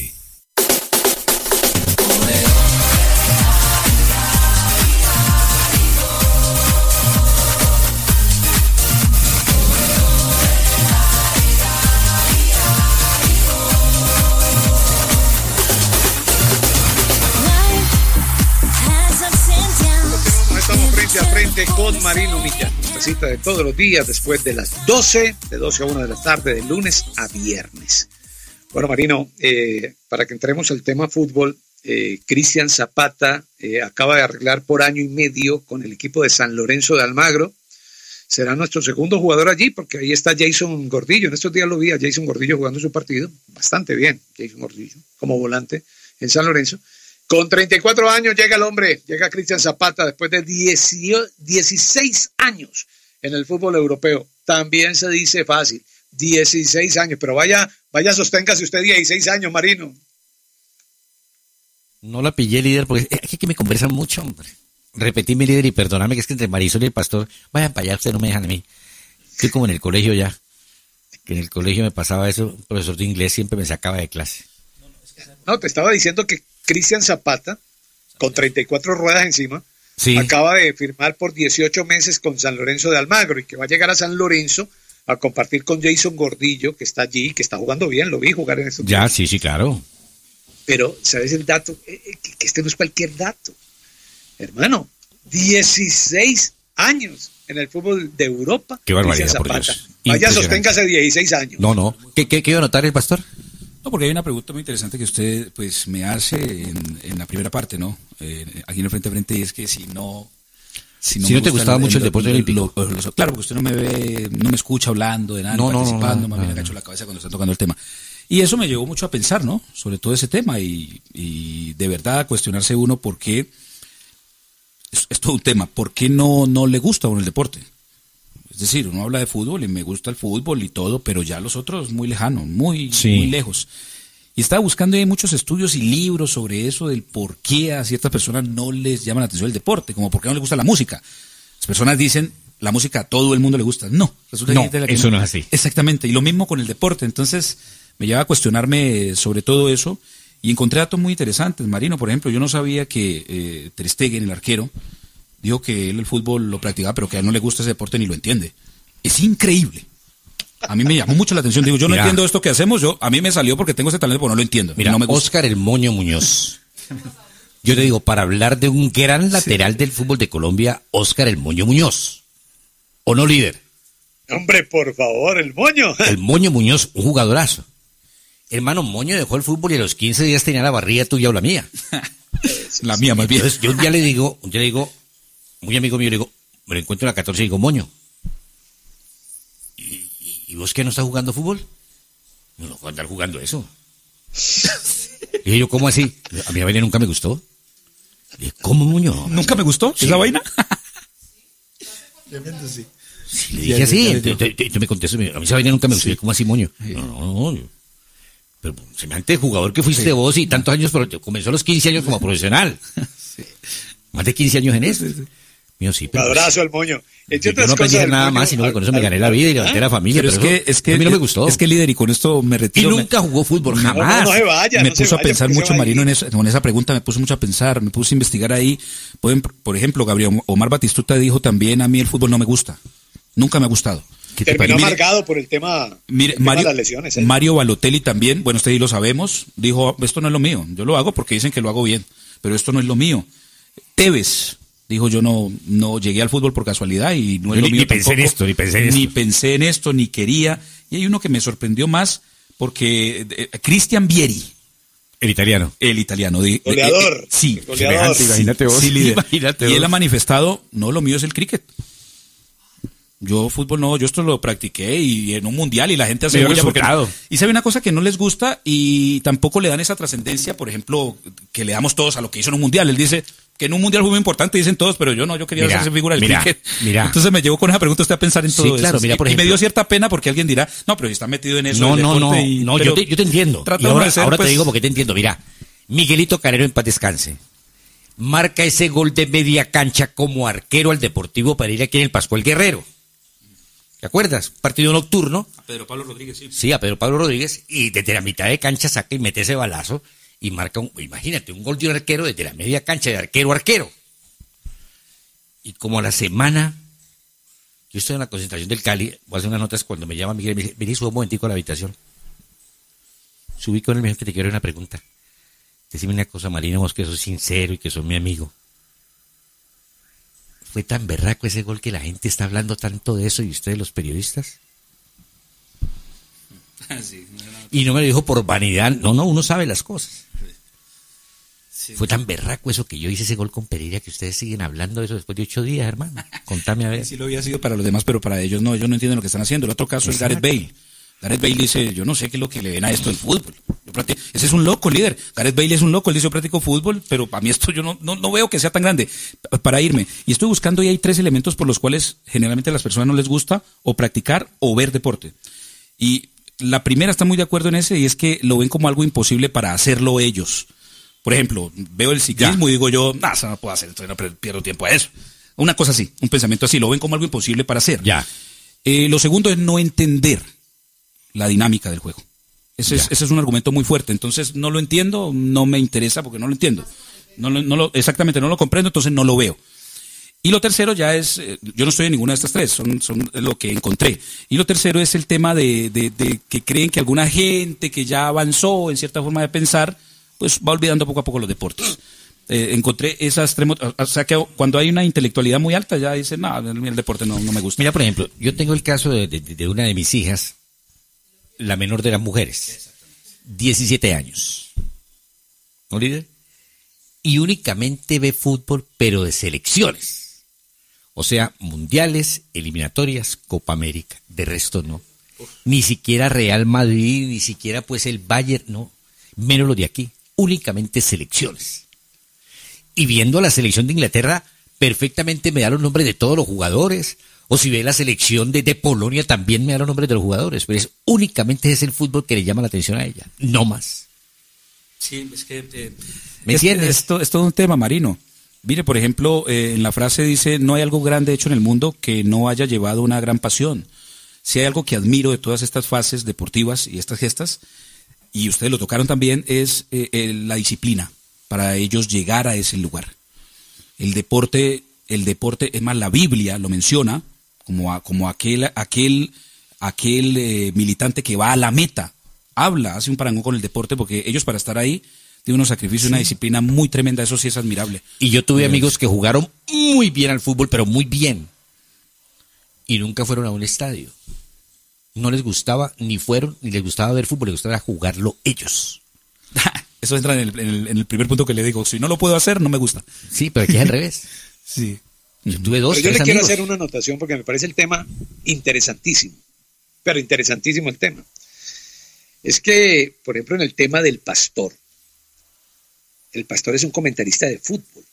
A frente con Marino Millán, nuestra cita de todos los días después de las doce, de doce a una de la tarde, de lunes a viernes. Bueno, Marino, eh, para que entremos al tema fútbol, eh, Cristian Zapata eh, acaba de arreglar por año y medio con el equipo de San Lorenzo de Almagro. Será nuestro segundo jugador allí, porque ahí está Jason Gordillo. En estos días lo vi a Jason Gordillo jugando su partido, bastante bien, Jason Gordillo, como volante en San Lorenzo. Con treinta y cuatro años llega el hombre, llega Cristian Zapata después de dieciséis años en el fútbol europeo. También se dice fácil, dieciséis años, pero vaya, vaya sosténgase usted dieciséis años, Marino. No la pillé, líder, porque es que me conversan mucho, hombre. Repetí mi líder y perdóname que es que entre Marisol y el pastor, vayan para allá, ustedes no me dejan a mí. Estoy como en el colegio ya, que en el colegio me pasaba eso, un profesor de inglés siempre me sacaba de clase. No, te estaba diciendo que Cristian Zapata, con treinta y cuatro ruedas encima, sí, acaba de firmar por dieciocho meses con San Lorenzo de Almagro y que va a llegar a San Lorenzo a compartir con Jason Gordillo, que está allí, que está jugando bien, lo vi jugar en estos Ya, días. sí, sí, claro. Pero, ¿sabes el dato? Eh, que este no es cualquier dato. Hermano, dieciséis años en el fútbol de Europa. Qué barbaridad, por Dios. Vaya, sosténgase dieciséis años. No, no. ¿Qué, qué, qué iba a notar el pastor? No, porque hay una pregunta muy interesante que usted pues me hace en, en la primera parte, ¿no? Eh, aquí en el frente a frente, y es que si no... Si no, si no te gustaba el, mucho el, el deporte olímpico. Lo, lo, lo, claro, porque usted no me ve, no me escucha hablando de nada, no, participando, no, no, más bien no, agacho la cabeza cuando está tocando el tema. Y eso me llevó mucho a pensar, ¿no? Sobre todo ese tema y, y de verdad a cuestionarse uno por qué, es, es todo un tema, por qué no, no le gusta a uno el deporte. Es decir, uno habla de fútbol y me gusta el fútbol y todo, pero ya los otros muy lejanos, muy, sí. muy lejos. Y estaba buscando ahí muchos estudios y libros sobre eso, del por qué a ciertas personas no les llama la atención el deporte, como por qué no les gusta la música. Las personas dicen, la música a todo el mundo le gusta. No, resulta no, que, eso no es así. Exactamente, y lo mismo con el deporte. Entonces me lleva a cuestionarme sobre todo eso y encontré datos muy interesantes. Marino, por ejemplo, yo no sabía que eh, Ter Stegen, el arquero, dijo que él el fútbol lo practicaba, pero que a él no le gusta ese deporte ni lo entiende. Es increíble. A mí me llamó mucho la atención. Digo, yo no Mira, entiendo esto que hacemos. Yo A mí me salió porque tengo ese talento, pero no lo entiendo. Mira, no me Óscar el Moño Muñoz. Yo te digo, para hablar de un gran lateral sí. del fútbol de Colombia, Óscar el Moño Muñoz. ¿O no, líder? Hombre, por favor, el Moño. El Moño Muñoz, un jugadorazo. Hermano, Moño dejó el fútbol y a los quince días tenía la barriga tuya o la mía. La mía, más bien. Entonces, yo un día le digo, un día le digo, muy amigo mío, le digo, me lo encuentro en la catorce y digo, Moño, ¿y, y vos qué no estás jugando fútbol? No, no puedo andar jugando eso. Y dije yo, ¿cómo así? A mí la vaina nunca me gustó. Y dije, ¿cómo, Moño? ¿Nunca me gustó sí. esa vaina? Tremendo, sí. Sí, le dije así, entonces me contestó, a mí esa vaina nunca me gustó. Sí. ¿Cómo así, Moño? Sí. No, no, no. Pero semejante jugador que fuiste sí. vos y tantos años, pero comenzó a los quince años como profesional. Sí. Más de quince años en eso. Sí, sí. Mío, sí, pero abrazo al Moño. Yo no aprendí nada más, sino que con eso me gané la vida y levanté la familia. Pero, pero es, que, es que a mí no me gustó. Es que líder, y con esto me retiro. Y nunca me... jugó fútbol, jamás. No, no, no se vaya, me no puso se a pensar vaya, mucho, Marino, en eso, con esa pregunta me puso mucho a pensar, me puse a investigar ahí. Pueden, por ejemplo, Gabriel Omar Batistuta dijo también, a mí el fútbol no me gusta. Nunca me ha gustado. Terminó amargado mire, por el tema, mire, el tema Mario, de las lesiones. ¿eh? Mario Balotelli también, bueno, ustedes lo sabemos, dijo, esto no es lo mío. Yo lo hago porque dicen que lo hago bien, pero esto no es lo mío. Tevez, Dijo, yo no, no llegué al fútbol por casualidad y no es Yo lo ni- mío ni pensé en tampoco. esto, ni pensé en Ni esto. pensé en esto, ni quería. Y hay uno que me sorprendió más porque eh, Cristian Vieri. El italiano. El italiano. de- de- Goleador. eh, eh, sí. Goleador. Semejante, imagínate vos. Sí, líder. Imagínate Y él vos. ha manifestado, no, lo mío es el cricket. Yo fútbol no, yo esto lo practiqué y en un mundial y la gente hace Me dio bulla porque resultado. y sabe una cosa que no les gusta y tampoco le dan esa trascendencia, por ejemplo, que le damos todos a lo que hizo en un mundial. Él dice que en un mundial fue muy importante, dicen todos, pero yo no, yo quería Mira, hacerse figura del mira, cricket. mira. Entonces me llevó con esa pregunta usted a pensar en Sí, todo claro, eso. mira, Y- por y me ejemplo. dio cierta pena porque alguien dirá, no, pero si está metido en eso No, del no, no, deporte y- no, pero yo te, yo te entiendo. trata Y uno ahora de ser, ahora pues, te digo porque te entiendo. Mira, Miguelito Calero en paz descanse. Marca ese gol de media cancha como arquero al Deportivo Pereira aquí en el Pascual Guerrero. ¿Te acuerdas? Partido nocturno. A Pedro Pablo Rodríguez, sí. Sí, a Pedro Pablo Rodríguez. Y desde la mitad de cancha saca y mete ese balazo. Y marca, un, imagínate, un gol de un arquero desde la media cancha de arquero a arquero. Y como a la semana, yo estoy en la concentración del Cali, voy a hacer unas notas cuando me llama Miguel y me dice, vení, sube un momentico a la habitación. Subí con él, me dijo que te quiero hacer una pregunta. Decime una cosa, Marino, vos que sos sincero y que sos mi amigo. ¿Fue tan berraco ese gol que la gente está hablando tanto de eso y ustedes los periodistas? Sí, no, no. Y no me lo dijo por vanidad, no, no, uno sabe las cosas. Fue tan berraco eso que yo hice ese gol con Pereira que ustedes siguen hablando de eso después de ocho días, hermano. Contame a ver. Sí lo había sido para los demás, pero para ellos no, ellos no entienden lo que están haciendo. El otro caso es Gareth Bale. Gareth Bale dice, yo no sé qué es lo que le ven a esto del fútbol. Yo practico- ese es un loco, líder. Gareth Bale es un loco, él dice, yo practico fútbol, pero para mí esto yo no, no, no veo que sea tan grande p- para irme. Y estoy buscando y hay tres elementos por los cuales generalmente a las personas no les gusta o practicar o ver deporte. Y la primera está muy de acuerdo en ese y es que lo ven como algo imposible para hacerlo ellos. Por ejemplo, veo el ciclismo y digo yo, no, eso no puedo hacer, entonces no per- pierdo tiempo a eso. Una cosa así, un pensamiento así, lo ven como algo imposible para hacer. Ya. Eh, lo segundo es no entender la dinámica del juego. Ese es, ese es un argumento muy fuerte. Entonces, no lo entiendo, no me interesa porque no lo entiendo. No lo, no lo, exactamente, no lo comprendo, entonces no lo veo. Y lo tercero ya es, eh, yo no estoy en ninguna de estas tres, son, son lo que encontré. Y lo tercero es el tema de, de, de que creen que alguna gente que ya avanzó en cierta forma de pensar, pues va olvidando poco a poco los deportes. Eh, encontré esas tres, mot- o sea que cuando hay una intelectualidad muy alta ya dicen, no, el, el deporte no, no me gusta. Mira, por ejemplo, yo tengo el caso de, de- de una de mis hijas, la menor de las mujeres, diecisiete años. ¿No, líder? Y únicamente ve fútbol, pero de selecciones. O sea, mundiales, eliminatorias, Copa América. De resto no. Ni siquiera Real Madrid, ni siquiera pues el Bayern, no. Menos lo de aquí. Únicamente selecciones. Y viendo la selección de Inglaterra, perfectamente me da los nombres de todos los jugadores. O si ve la selección de, de Polonia, también me da los nombres de los jugadores. Pero es únicamente es el fútbol que le llama la atención a ella. No más. Sí, es que... eh, ¿Me es, entiendes? Es, to- es todo un tema, Marino. Mire, por ejemplo, eh, en la frase dice, no hay algo grande hecho en el mundo que no haya llevado una gran pasión. Si hay algo que admiro de todas estas fases deportivas y estas gestas, y ustedes lo tocaron también, es eh, eh, la disciplina para ellos llegar a ese lugar. El deporte, el deporte, es más, la Biblia lo menciona como, a- como aquel, aquel, aquel eh, militante que va a la meta. Habla, hace un parangón con el deporte, porque ellos para estar ahí tienen unos sacrificios, una disciplina muy tremenda, eso sí es admirable. Y yo tuve amigos que jugaron muy bien al fútbol, pero muy bien. Y nunca fueron a un estadio. No les gustaba, ni fueron, ni les gustaba ver fútbol, les gustaba jugarlo ellos. Eso entra en el, en el- en el primer punto que le digo, si no lo puedo hacer, no me gusta. Sí, pero aquí es al revés. Sí. Yo tuve dos, Pero yo tres le quiero amigos. hacer una anotación porque me parece el tema interesantísimo, pero interesantísimo el tema. Es que, por ejemplo, en el tema del pastor, el pastor es un comentarista de fútbol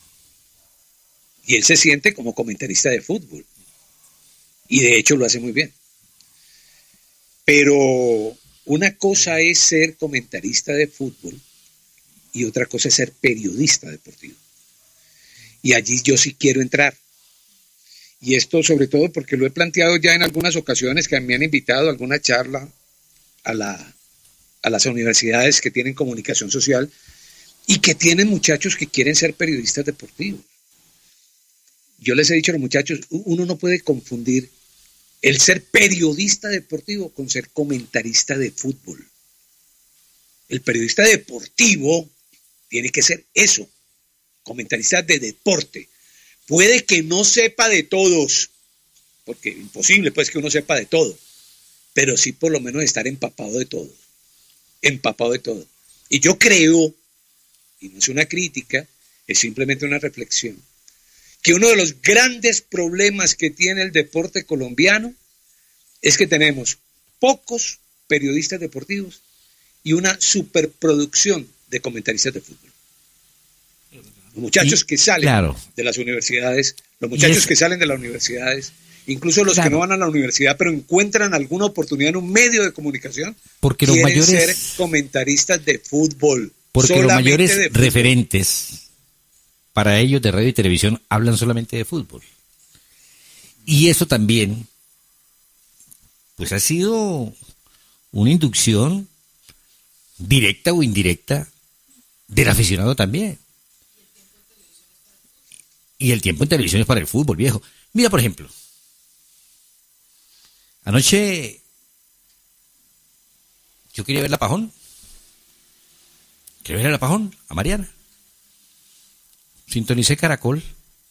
y él se siente como comentarista de fútbol y de hecho lo hace muy bien. Pero una cosa es ser comentarista de fútbol y otra cosa es ser periodista deportivo. Y allí yo sí quiero entrar. Y esto sobre todo porque lo he planteado ya en algunas ocasiones que me han invitado a alguna charla a, la, a las universidades que tienen comunicación social y que tienen muchachos que quieren ser periodistas deportivos. Yo les he dicho a los muchachos, uno no puede confundir el ser periodista deportivo con ser comentarista de fútbol. El periodista deportivo tiene que ser eso, comentarista de deporte. Puede que no sepa de todos, porque imposible pues que uno sepa de todo, pero sí por lo menos estar empapado de todo, empapado de todo. Y yo creo, y no es una crítica, es simplemente una reflexión, que uno de los grandes problemas que tiene el deporte colombiano es que tenemos pocos periodistas deportivos y una superproducción de comentaristas de fútbol. Los muchachos y, que salen claro. de las universidades, los muchachos es, que salen de las universidades, incluso los claro. que no van a la universidad, pero encuentran alguna oportunidad en un medio de comunicación, porque los quieren mayores, ser comentaristas de fútbol. Porque los mayores referentes para ellos de radio y televisión hablan solamente de fútbol. Y eso también, pues ha sido una inducción directa o indirecta del aficionado también. Y el tiempo en televisión es para el fútbol, viejo. Mira, por ejemplo, anoche yo quería ver la Pajón. Quería ver a la Pajón, a Mariana. Sintonicé Caracol.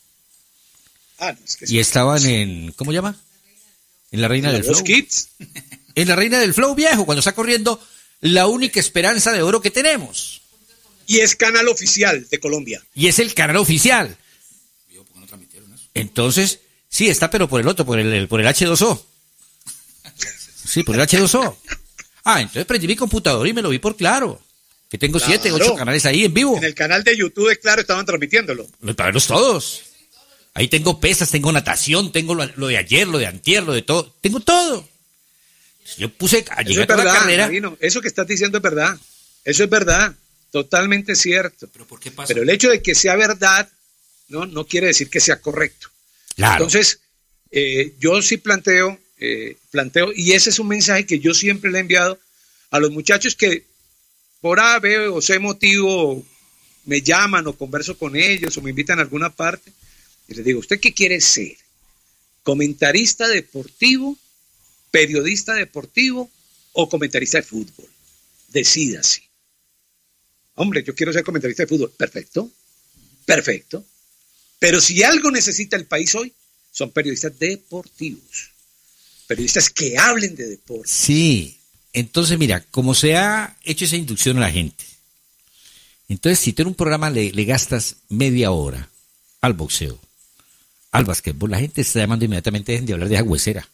Ah, no, es que y estaban en, ¿cómo llama? En la Reina del Flow. Kids. En la Reina del Flow, viejo, cuando está corriendo la única esperanza de oro que tenemos. Y es canal oficial de Colombia. Y es el canal oficial. Entonces, sí, está, pero por el otro, por el, por el hache dos o. Sí, por el hache dos o. Ah, entonces prendí mi computador y me lo vi por Claro. Que tengo claro. siete, ocho canales ahí en vivo. En el canal de YouTube de Claro estaban transmitiéndolo. Para verlos todos. Ahí tengo pesas, tengo natación, tengo lo, lo de ayer, lo de antier, lo de todo. Tengo todo. Yo puse a llegar es verdad, a la carrera. Marino, eso que estás diciendo es verdad. Eso es verdad. Totalmente cierto. ¿Pero por qué pasa? Pero el hecho de que sea verdad no, no quiere decir que sea correcto. Claro. Entonces, eh, yo sí planteo, eh, planteo, y ese es un mensaje que yo siempre le he enviado a los muchachos que por A, B o C motivo me llaman o converso con ellos o me invitan a alguna parte y les digo, ¿usted qué quiere ser? ¿Comentarista deportivo, periodista deportivo o comentarista de fútbol? Decídase. Hombre, yo quiero ser comentarista de fútbol. Perfecto, perfecto. Pero si algo necesita el país hoy, son periodistas deportivos. Periodistas que hablen de deporte. Sí, entonces mira, como se ha hecho esa inducción a la gente, entonces si tú en un programa le, le gastas media hora al boxeo, al básquetbol, la gente está llamando inmediatamente, dejen de hablar de esa huesera.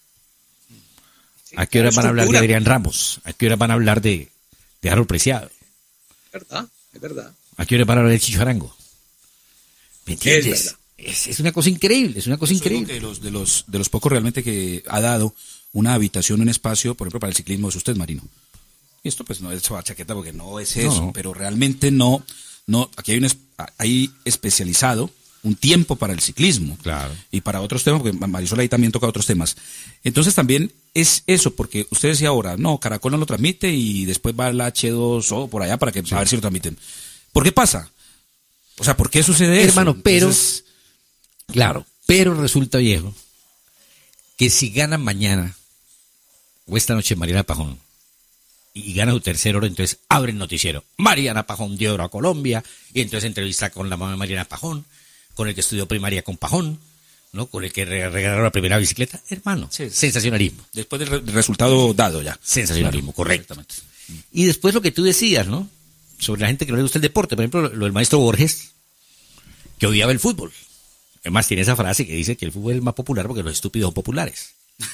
Sí, ¿a qué hora van a hablar de Adrián Ramos? ¿A qué hora van a hablar de, de Harold Preciado? Es verdad, es verdad. ¿A qué hora van a hablar de Chicho Arango? ¿Me entiendes? Es verdad. Es, es una cosa increíble, es una cosa increíble. De los, de los, de los pocos realmente que ha dado una habitación, un espacio, por ejemplo, para el ciclismo es usted, Marino. Y esto pues no es chaqueta porque no es eso, no. Pero realmente no, no, aquí hay un hay especializado un tiempo para el ciclismo. Claro. Y para otros temas, porque Marisol ahí también toca otros temas. Entonces también es eso, porque usted decía ahora, no, Caracol no lo transmite y después va el hache dos o por allá para que sí. A ver si lo transmiten. ¿Por qué pasa? O sea, ¿por qué sucede eso? Hermano, pero, Entonces, claro, pero resulta, viejo, que si ganan mañana o esta noche Mariana Pajón y gana su tercer oro, entonces abre el noticiero. Mariana Pajón dio oro a Colombia y entonces entrevista con la mamá de Mariana Pajón, con el que estudió primaria con Pajón, ¿no? Con el que regalaron la primera bicicleta. Hermano, sí, sensacionalismo. Después del re resultado dado ya. Sensacionalismo, claro, correctamente. Y después lo que tú decías, ¿no? Sobre la gente que no le gusta el deporte, por ejemplo, lo del maestro Borges, que odiaba el fútbol. Además tiene esa frase que dice que el fútbol es más popular porque los estúpidos son populares.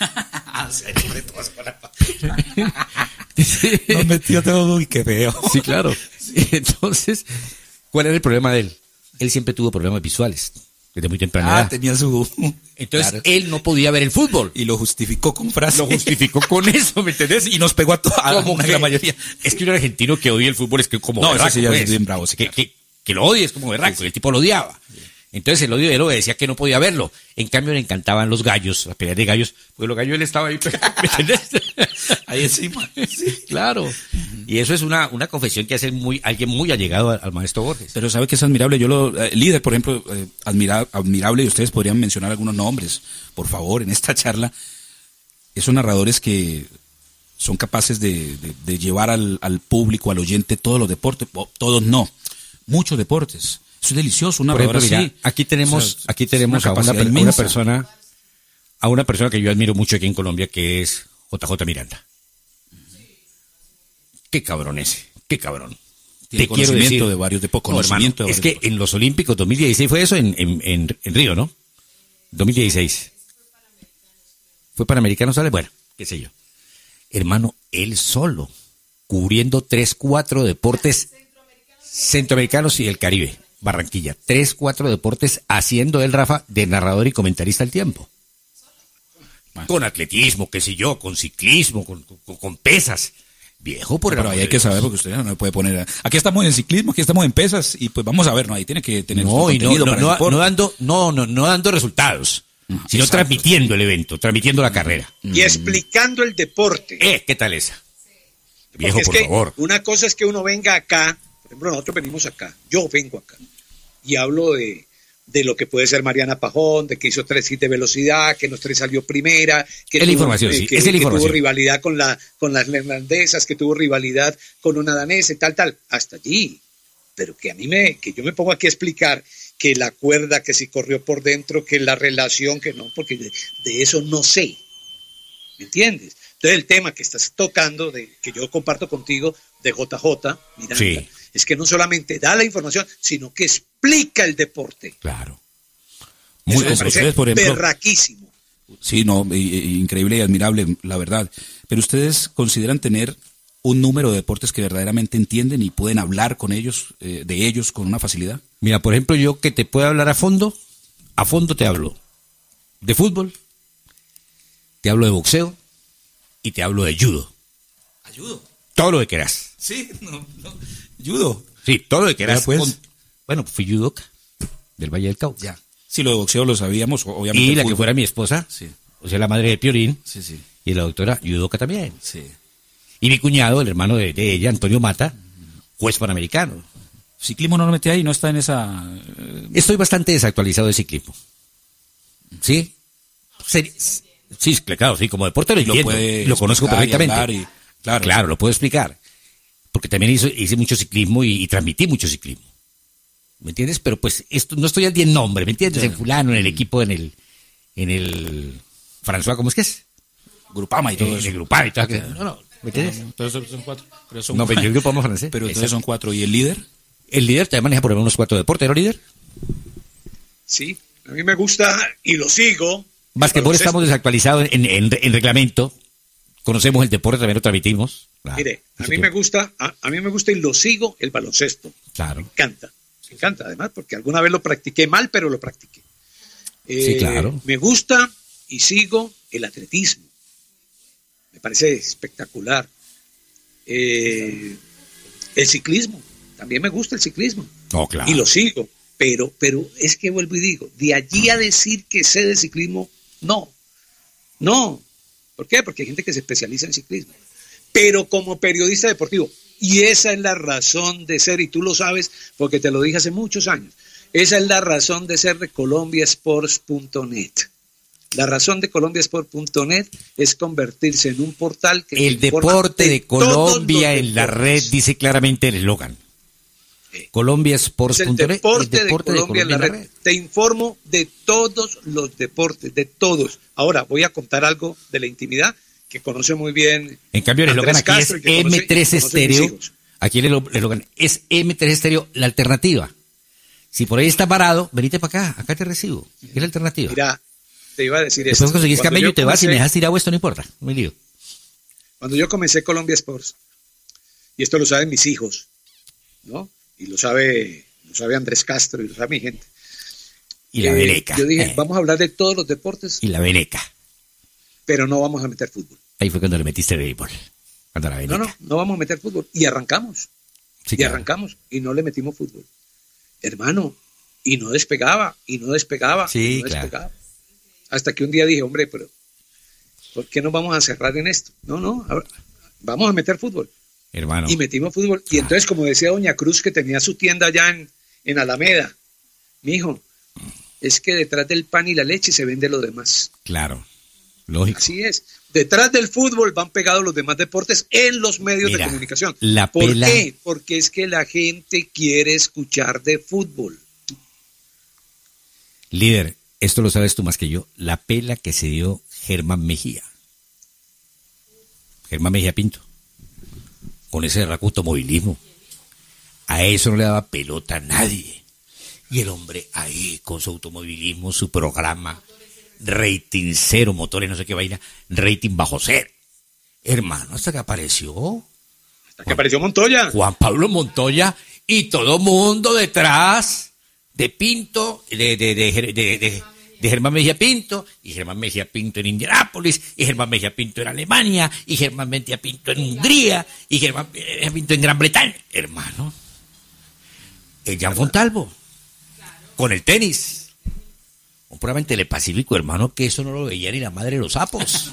Nos metió todo y qué feo. Sí, claro. Entonces, ¿cuál era el problema de él? Él siempre tuvo problemas visuales desde muy temprana edad. Ah, tenía su... Entonces, claro, él no podía ver el fútbol. Y lo justificó con frases. Lo justificó con eso, ¿me entendés? Y nos pegó a toda la mayoría. Es que un argentino que odia el fútbol es que como no, berraco, sí, ya pues, es bien bravo. Sí, que, claro. que, que lo odia es como berraco, sí, sí. El tipo lo odiaba. Entonces el odio de él decía que no podía verlo. En cambio le encantaban los gallos, las peleas de gallos, porque los gallos él estaba ahí, ¿me entendés? Ahí encima. Sí, claro. Y eso es una, una confesión que hace muy, alguien muy allegado al, al maestro Borges. Pero sabe que es admirable. Yo lo, eh, líder, por ejemplo, eh, admira, admirable, y ustedes podrían mencionar algunos nombres, por favor, en esta charla. Esos narradores que son capaces de, de, de llevar al, al público, al oyente, todos los deportes, todos no, muchos deportes. Eso es delicioso, una Por ejemplo, verdura mira, así. aquí tenemos, O sea, aquí es tenemos una a una, capacidad per- una inmensa. persona, a una persona que yo admiro mucho aquí en Colombia, que es J J Miranda. Qué cabrón ese, qué cabrón. Tiene Te quiero conocimiento decir, de varios deportes. no, hermano, Conocimiento de es varios que en los Olímpicos dos mil dieciséis fue eso en, en, en, en Río, ¿no? dos mil dieciséis. Fue Panamericano, ¿sale? Bueno, qué sé yo. Hermano, él solo, cubriendo tres, cuatro deportes centroamericanos y el Caribe, Barranquilla. Tres, cuatro deportes haciendo él, Rafa, de narrador y comentarista al tiempo. Con atletismo, qué sé yo, con ciclismo, con, con, con pesas. Viejo, por Pero el ahí amor hay de que Dios. saber porque usted no me puede poner. Aquí estamos en ciclismo, aquí estamos en pesas y pues vamos a ver, no, ahí tiene que tener No, su y no, contenido no, para el no, deporte. no dando, no, no, no dando resultados, sino exacto. transmitiendo el evento, transmitiendo la carrera. Y explicando el deporte. Eh, ¿qué tal esa? Viejo, Porque es por que favor. una cosa es que uno venga acá, por ejemplo, nosotros venimos acá, yo vengo acá, y hablo de, de lo que puede ser Mariana Pajón, de que hizo tres hits de velocidad, que en los tres salió primera, que, Es la información, sí, que, esa es la que información. tuvo rivalidad con, la, con las neerlandesas, que tuvo rivalidad con una danesa y tal, tal, hasta allí. Pero que a mí me, que yo me pongo aquí a explicar que la cuerda, que si corrió por dentro, que la relación, que no, porque de, de eso no sé. ¿Me entiendes? Entonces el tema que estás tocando, de, que yo comparto contigo, de J J Miranda, Sí. es que no solamente da la información, sino que explica el deporte. Claro. Muy Eso me bien, parece ustedes, por ejemplo, berraquísimo. sí, no, i- i- increíble y admirable, la verdad. Pero ustedes consideran tener un número de deportes que verdaderamente entienden y pueden hablar con ellos, eh, de ellos con una facilidad. Mira, por ejemplo, yo que te puedo hablar a fondo, a fondo te hablo de fútbol, te hablo de boxeo y te hablo de judo. Ayudo. Todo lo que quieras. Sí, no, no. Judo. Sí, todo lo que quieras. Ya, pues. Con- Bueno, fui judoka del Valle del Cauca. Ya. Sí, lo de boxeo lo sabíamos, o- obviamente. Y el la que fútbol. fuera mi esposa, Sí, o sea, la madre de Piorín, sí, sí. y la doctora judoka también. sí. Y mi cuñado, el hermano de, de ella, Antonio Mata, juez panamericano. Ciclismo no lo metí ahí, no está en esa. eh, Estoy bastante desactualizado de ciclismo. ¿Sí? Seri- Sí, claro, sí, como deporte lo Lo entiendo, puede lo conozco explicar y perfectamente. hablar y- claro. claro, lo puedo explicar. Porque también hizo- hice mucho ciclismo y, y transmití mucho ciclismo. ¿Me entiendes? Pero pues esto no estoy al día en nombre, ¿me entiendes? En fulano, en el equipo, en el, en el François, ¿cómo es que es? Grupama y todo En eso. el Grupama y todo aquello. No, no, ¿me entiendes? Entonces son cuatro. Pero son No, pero yo el Grupama francés. Pero entonces Exacto. son cuatro. ¿Y el líder? El líder te maneja por lo menos cuatro deportes, ¿no, líder? Sí, a mí me gusta y lo sigo. Basquetbol Baloncesto. estamos desactualizados en, en, en reglamento. Conocemos el deporte, también lo transmitimos. Claro, Mire, a mucho mí me tiempo. gusta, a, a mí me gusta y lo sigo el baloncesto. Claro. Me encanta, me encanta además, porque alguna vez lo practiqué mal, pero lo practiqué. Sí, claro. Me gusta y sigo el atletismo. Me parece espectacular. Eh, el ciclismo, también me gusta el ciclismo. No, claro. Y lo sigo. Pero, pero es que vuelvo y digo, de allí a decir que sé de ciclismo, no. No. ¿Por qué? Porque hay gente que se especializa en ciclismo. Pero como periodista deportivo, y esa es la razón de ser, y tú lo sabes porque te lo dije hace muchos años, esa es la razón de ser de Colombia Sports punto net. La razón de Colombia Sports punto net es convertirse en un portal que El te informa deporte de todos Colombia los en la deportes. red dice claramente el eslogan. Colombia Sports Es el punto net, deporte, el deporte de Colombia en la red. Te informo de todos los deportes, de todos. Ahora voy a contar algo de la intimidad que conoce muy bien. En cambio, el eslogan Andrés aquí Castro, y es que conoce- M tres y que conoce mis Estéreo. hijos. Aquí el el eslogan es M tres Estéreo, la alternativa. Si por ahí está parado, venite para acá, acá te recibo. Es la alternativa. Mira, te iba a decir Después esto. conseguís Cuando camello yo y te vas y me comencé- dejas tirado, esto no importa, no me lío. Cuando yo comencé Colombia Sports, y esto lo saben mis hijos, ¿no? Y lo sabe, lo sabe Andrés Castro y lo sabe mi gente. Y la Eh, Bereca. Yo dije, eh, vamos a hablar de todos los deportes, y la Bereca. pero no vamos a meter fútbol. Ahí fue cuando le metiste el béisbol. Cuando la Bereca. No, no, no vamos a meter fútbol. Y arrancamos. Sí, y claro. arrancamos. Y no le metimos fútbol. Hermano, y no despegaba, y no despegaba, Sí, y no claro. despegaba. Hasta que un día dije, hombre, pero ¿por qué nos vamos a cerrar en esto? No, no, ahora, vamos a meter fútbol. Hermano. Y metimos fútbol. Y entonces, como decía Doña Cruz, que tenía su tienda allá en, en Alameda, mijo, es que detrás del pan y la leche se vende lo demás. Claro. Lógico. Así es. Detrás del fútbol van pegados los demás deportes en los medios Mira, de comunicación. la ¿Por pela- qué? Porque es que la gente quiere escuchar de fútbol. Líder, esto lo sabes tú más que yo, la pela que se dio Germán Mejía. Germán Mejía Pinto. Con ese automovilismo. A eso no le daba pelota a nadie. Y el hombre ahí con su automovilismo, su programa, rating cero, motores, no sé qué vaina, rating bajo cero. Hermano, hasta que apareció. Hasta que apareció Montoya. Juan Pablo Montoya y todo mundo detrás de Pinto, de, de, de, de, de, de Germán Mejía Pinto, y Germán Mejía Pinto en Indianápolis, y Germán Mejía Pinto en Alemania, y Germán Mejía Pinto en Hungría, y Germán Mejía Pinto en Gran Bretaña. Hermano, el Jan Fontalvo, con el tenis. Un programa en Telepacífico, hermano, que eso no lo veía ni la madre de los sapos.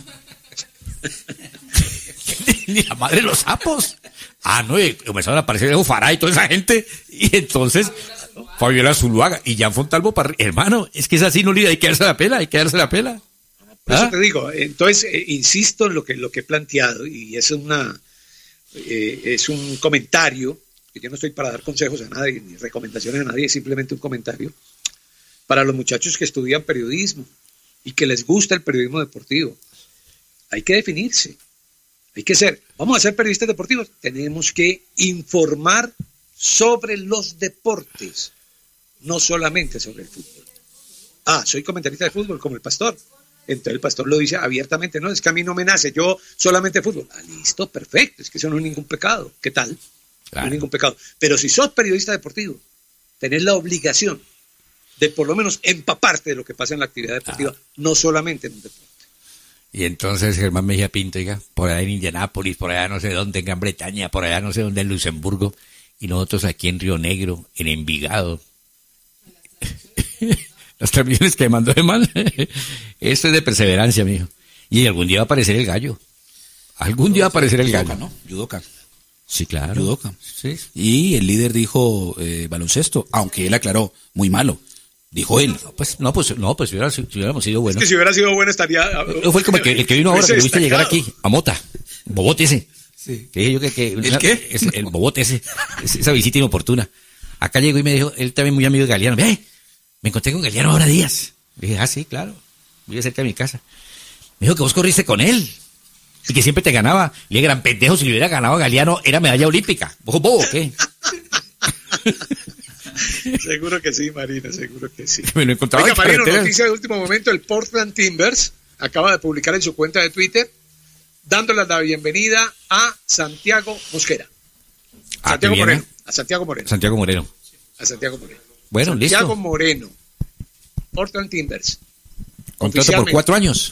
Ni la madre de los sapos. Ah, no, y comenzaron a aparecer Evo Fará y toda esa gente. Y entonces, Fabiola Zuluaga y Jan Fontalvo, para... hermano, es que es así, no le hay que darse la pela, hay que darse la pela. Por ¿Ah? eso te digo, entonces, eh, insisto en lo que, lo que he planteado, y es una eh, es un comentario, que yo no estoy para dar consejos a nadie, ni recomendaciones a nadie, es simplemente un comentario, para los muchachos que estudian periodismo y que les gusta el periodismo deportivo. Hay que definirse. Hay que ser, vamos a ser periodistas deportivos, tenemos que informar sobre los deportes, no solamente sobre el fútbol. Ah, soy comentarista de fútbol como el pastor. Entonces el pastor lo dice abiertamente, no, es que a mí no me nace, yo solamente fútbol. Ah, listo, perfecto, es que eso no es ningún pecado. ¿Qué tal? Claro. No es ningún pecado. Pero si sos periodista deportivo, tenés la obligación de por lo menos empaparte de lo que pasa en la actividad deportiva, ah. no solamente en un deporte. Y entonces Germán Mejía Pinto, oiga, por allá en Indianápolis, por allá no sé dónde, en Gran Bretaña, por allá no sé dónde, en Luxemburgo, y nosotros aquí en Río Negro, en Envigado. Las transmisiones que mandó de mal. Esto es de perseverancia, mijo. Y algún día va a aparecer el gallo. Algún día va a aparecer el gallo. ¿No? Judoka. Sí, claro. Judoka. Sí. Y el líder dijo eh, baloncesto, aunque él aclaró, muy malo. Dijo él. No, pues, no, pues, no, pues si, hubiera, si hubiéramos sido buenos. Es que si hubiera sido bueno estaría... No fue como el que, el que vino ahora, que lo viste llegar aquí, a Mota. Bobote ese. Sí. Que dije yo que... que ¿El una, qué? Es, el bobote ese. Esa visita inoportuna. Acá llegó y me dijo, él también muy amigo de Galeano. ¡Eh! Me encontré con Galeano ahora días. Le dije, ah, sí, claro. Vive cerca de mi casa. Me dijo que vos corriste con él. Y que siempre te ganaba. Le dije, gran pendejo, si le hubiera ganado a Galeano, era medalla olímpica. ¿Vos bobo o qué? Seguro que sí, Marina, seguro que sí. Me lo encontraba. Oiga, Marino, noticia de último momento, el Portland Timbers acaba de publicar en su cuenta de Twitter, dándole la bienvenida a Santiago Mosquera. Ah, Santiago Moreno. A Santiago Moreno. Santiago Moreno. A Santiago Moreno. Bueno, Santiago listo. Santiago Moreno. Portland Timbers. Contrato por cuatro años.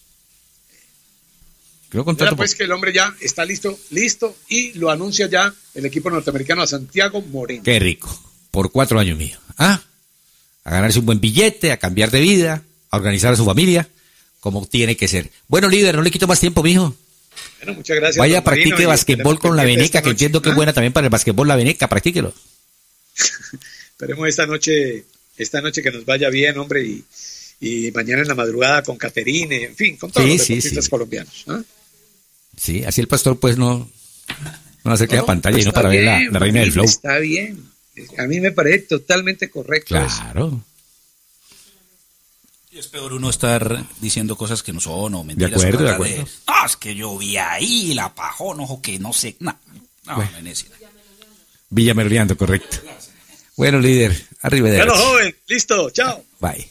Creo contrato Mira, pues por... que el hombre ya está listo, listo, y lo anuncia ya el equipo norteamericano a Santiago Moreno. Qué rico. Por cuatro años, mío. ¿Ah? A ganarse un buen billete, a cambiar de vida, a organizar a su familia, como tiene que ser. Bueno, líder, no le quito más tiempo, mijo. Bueno, muchas gracias. Vaya, practique basquetbol con la veneca, que entiendo que es buena también para el basquetbol, la veneca, practíquelo. Esperemos esta noche, esta noche que nos vaya bien, hombre, y, y mañana en la madrugada con Caterine, en fin, con todos sí, los deportistas sí, sí. colombianos. ¿eh? Sí, así el pastor pues no, no acerca no, la pantalla pues y no para bien, ver la, la reina del flow. Está bien, a mí me parece totalmente correcto. Claro. Eso. Y es peor uno estar diciendo cosas que no son o mentiras. De acuerdo, de acuerdo. De, ah, es que yo vi ahí la pajón, ojo que no sé, no, no, bueno. no Villa Merliando, correcto. Bueno, líder, arriba de Bueno, joven, listo, chao. Bye.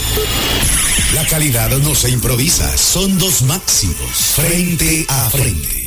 La calidad no se improvisa, son dos máximos, frente a frente.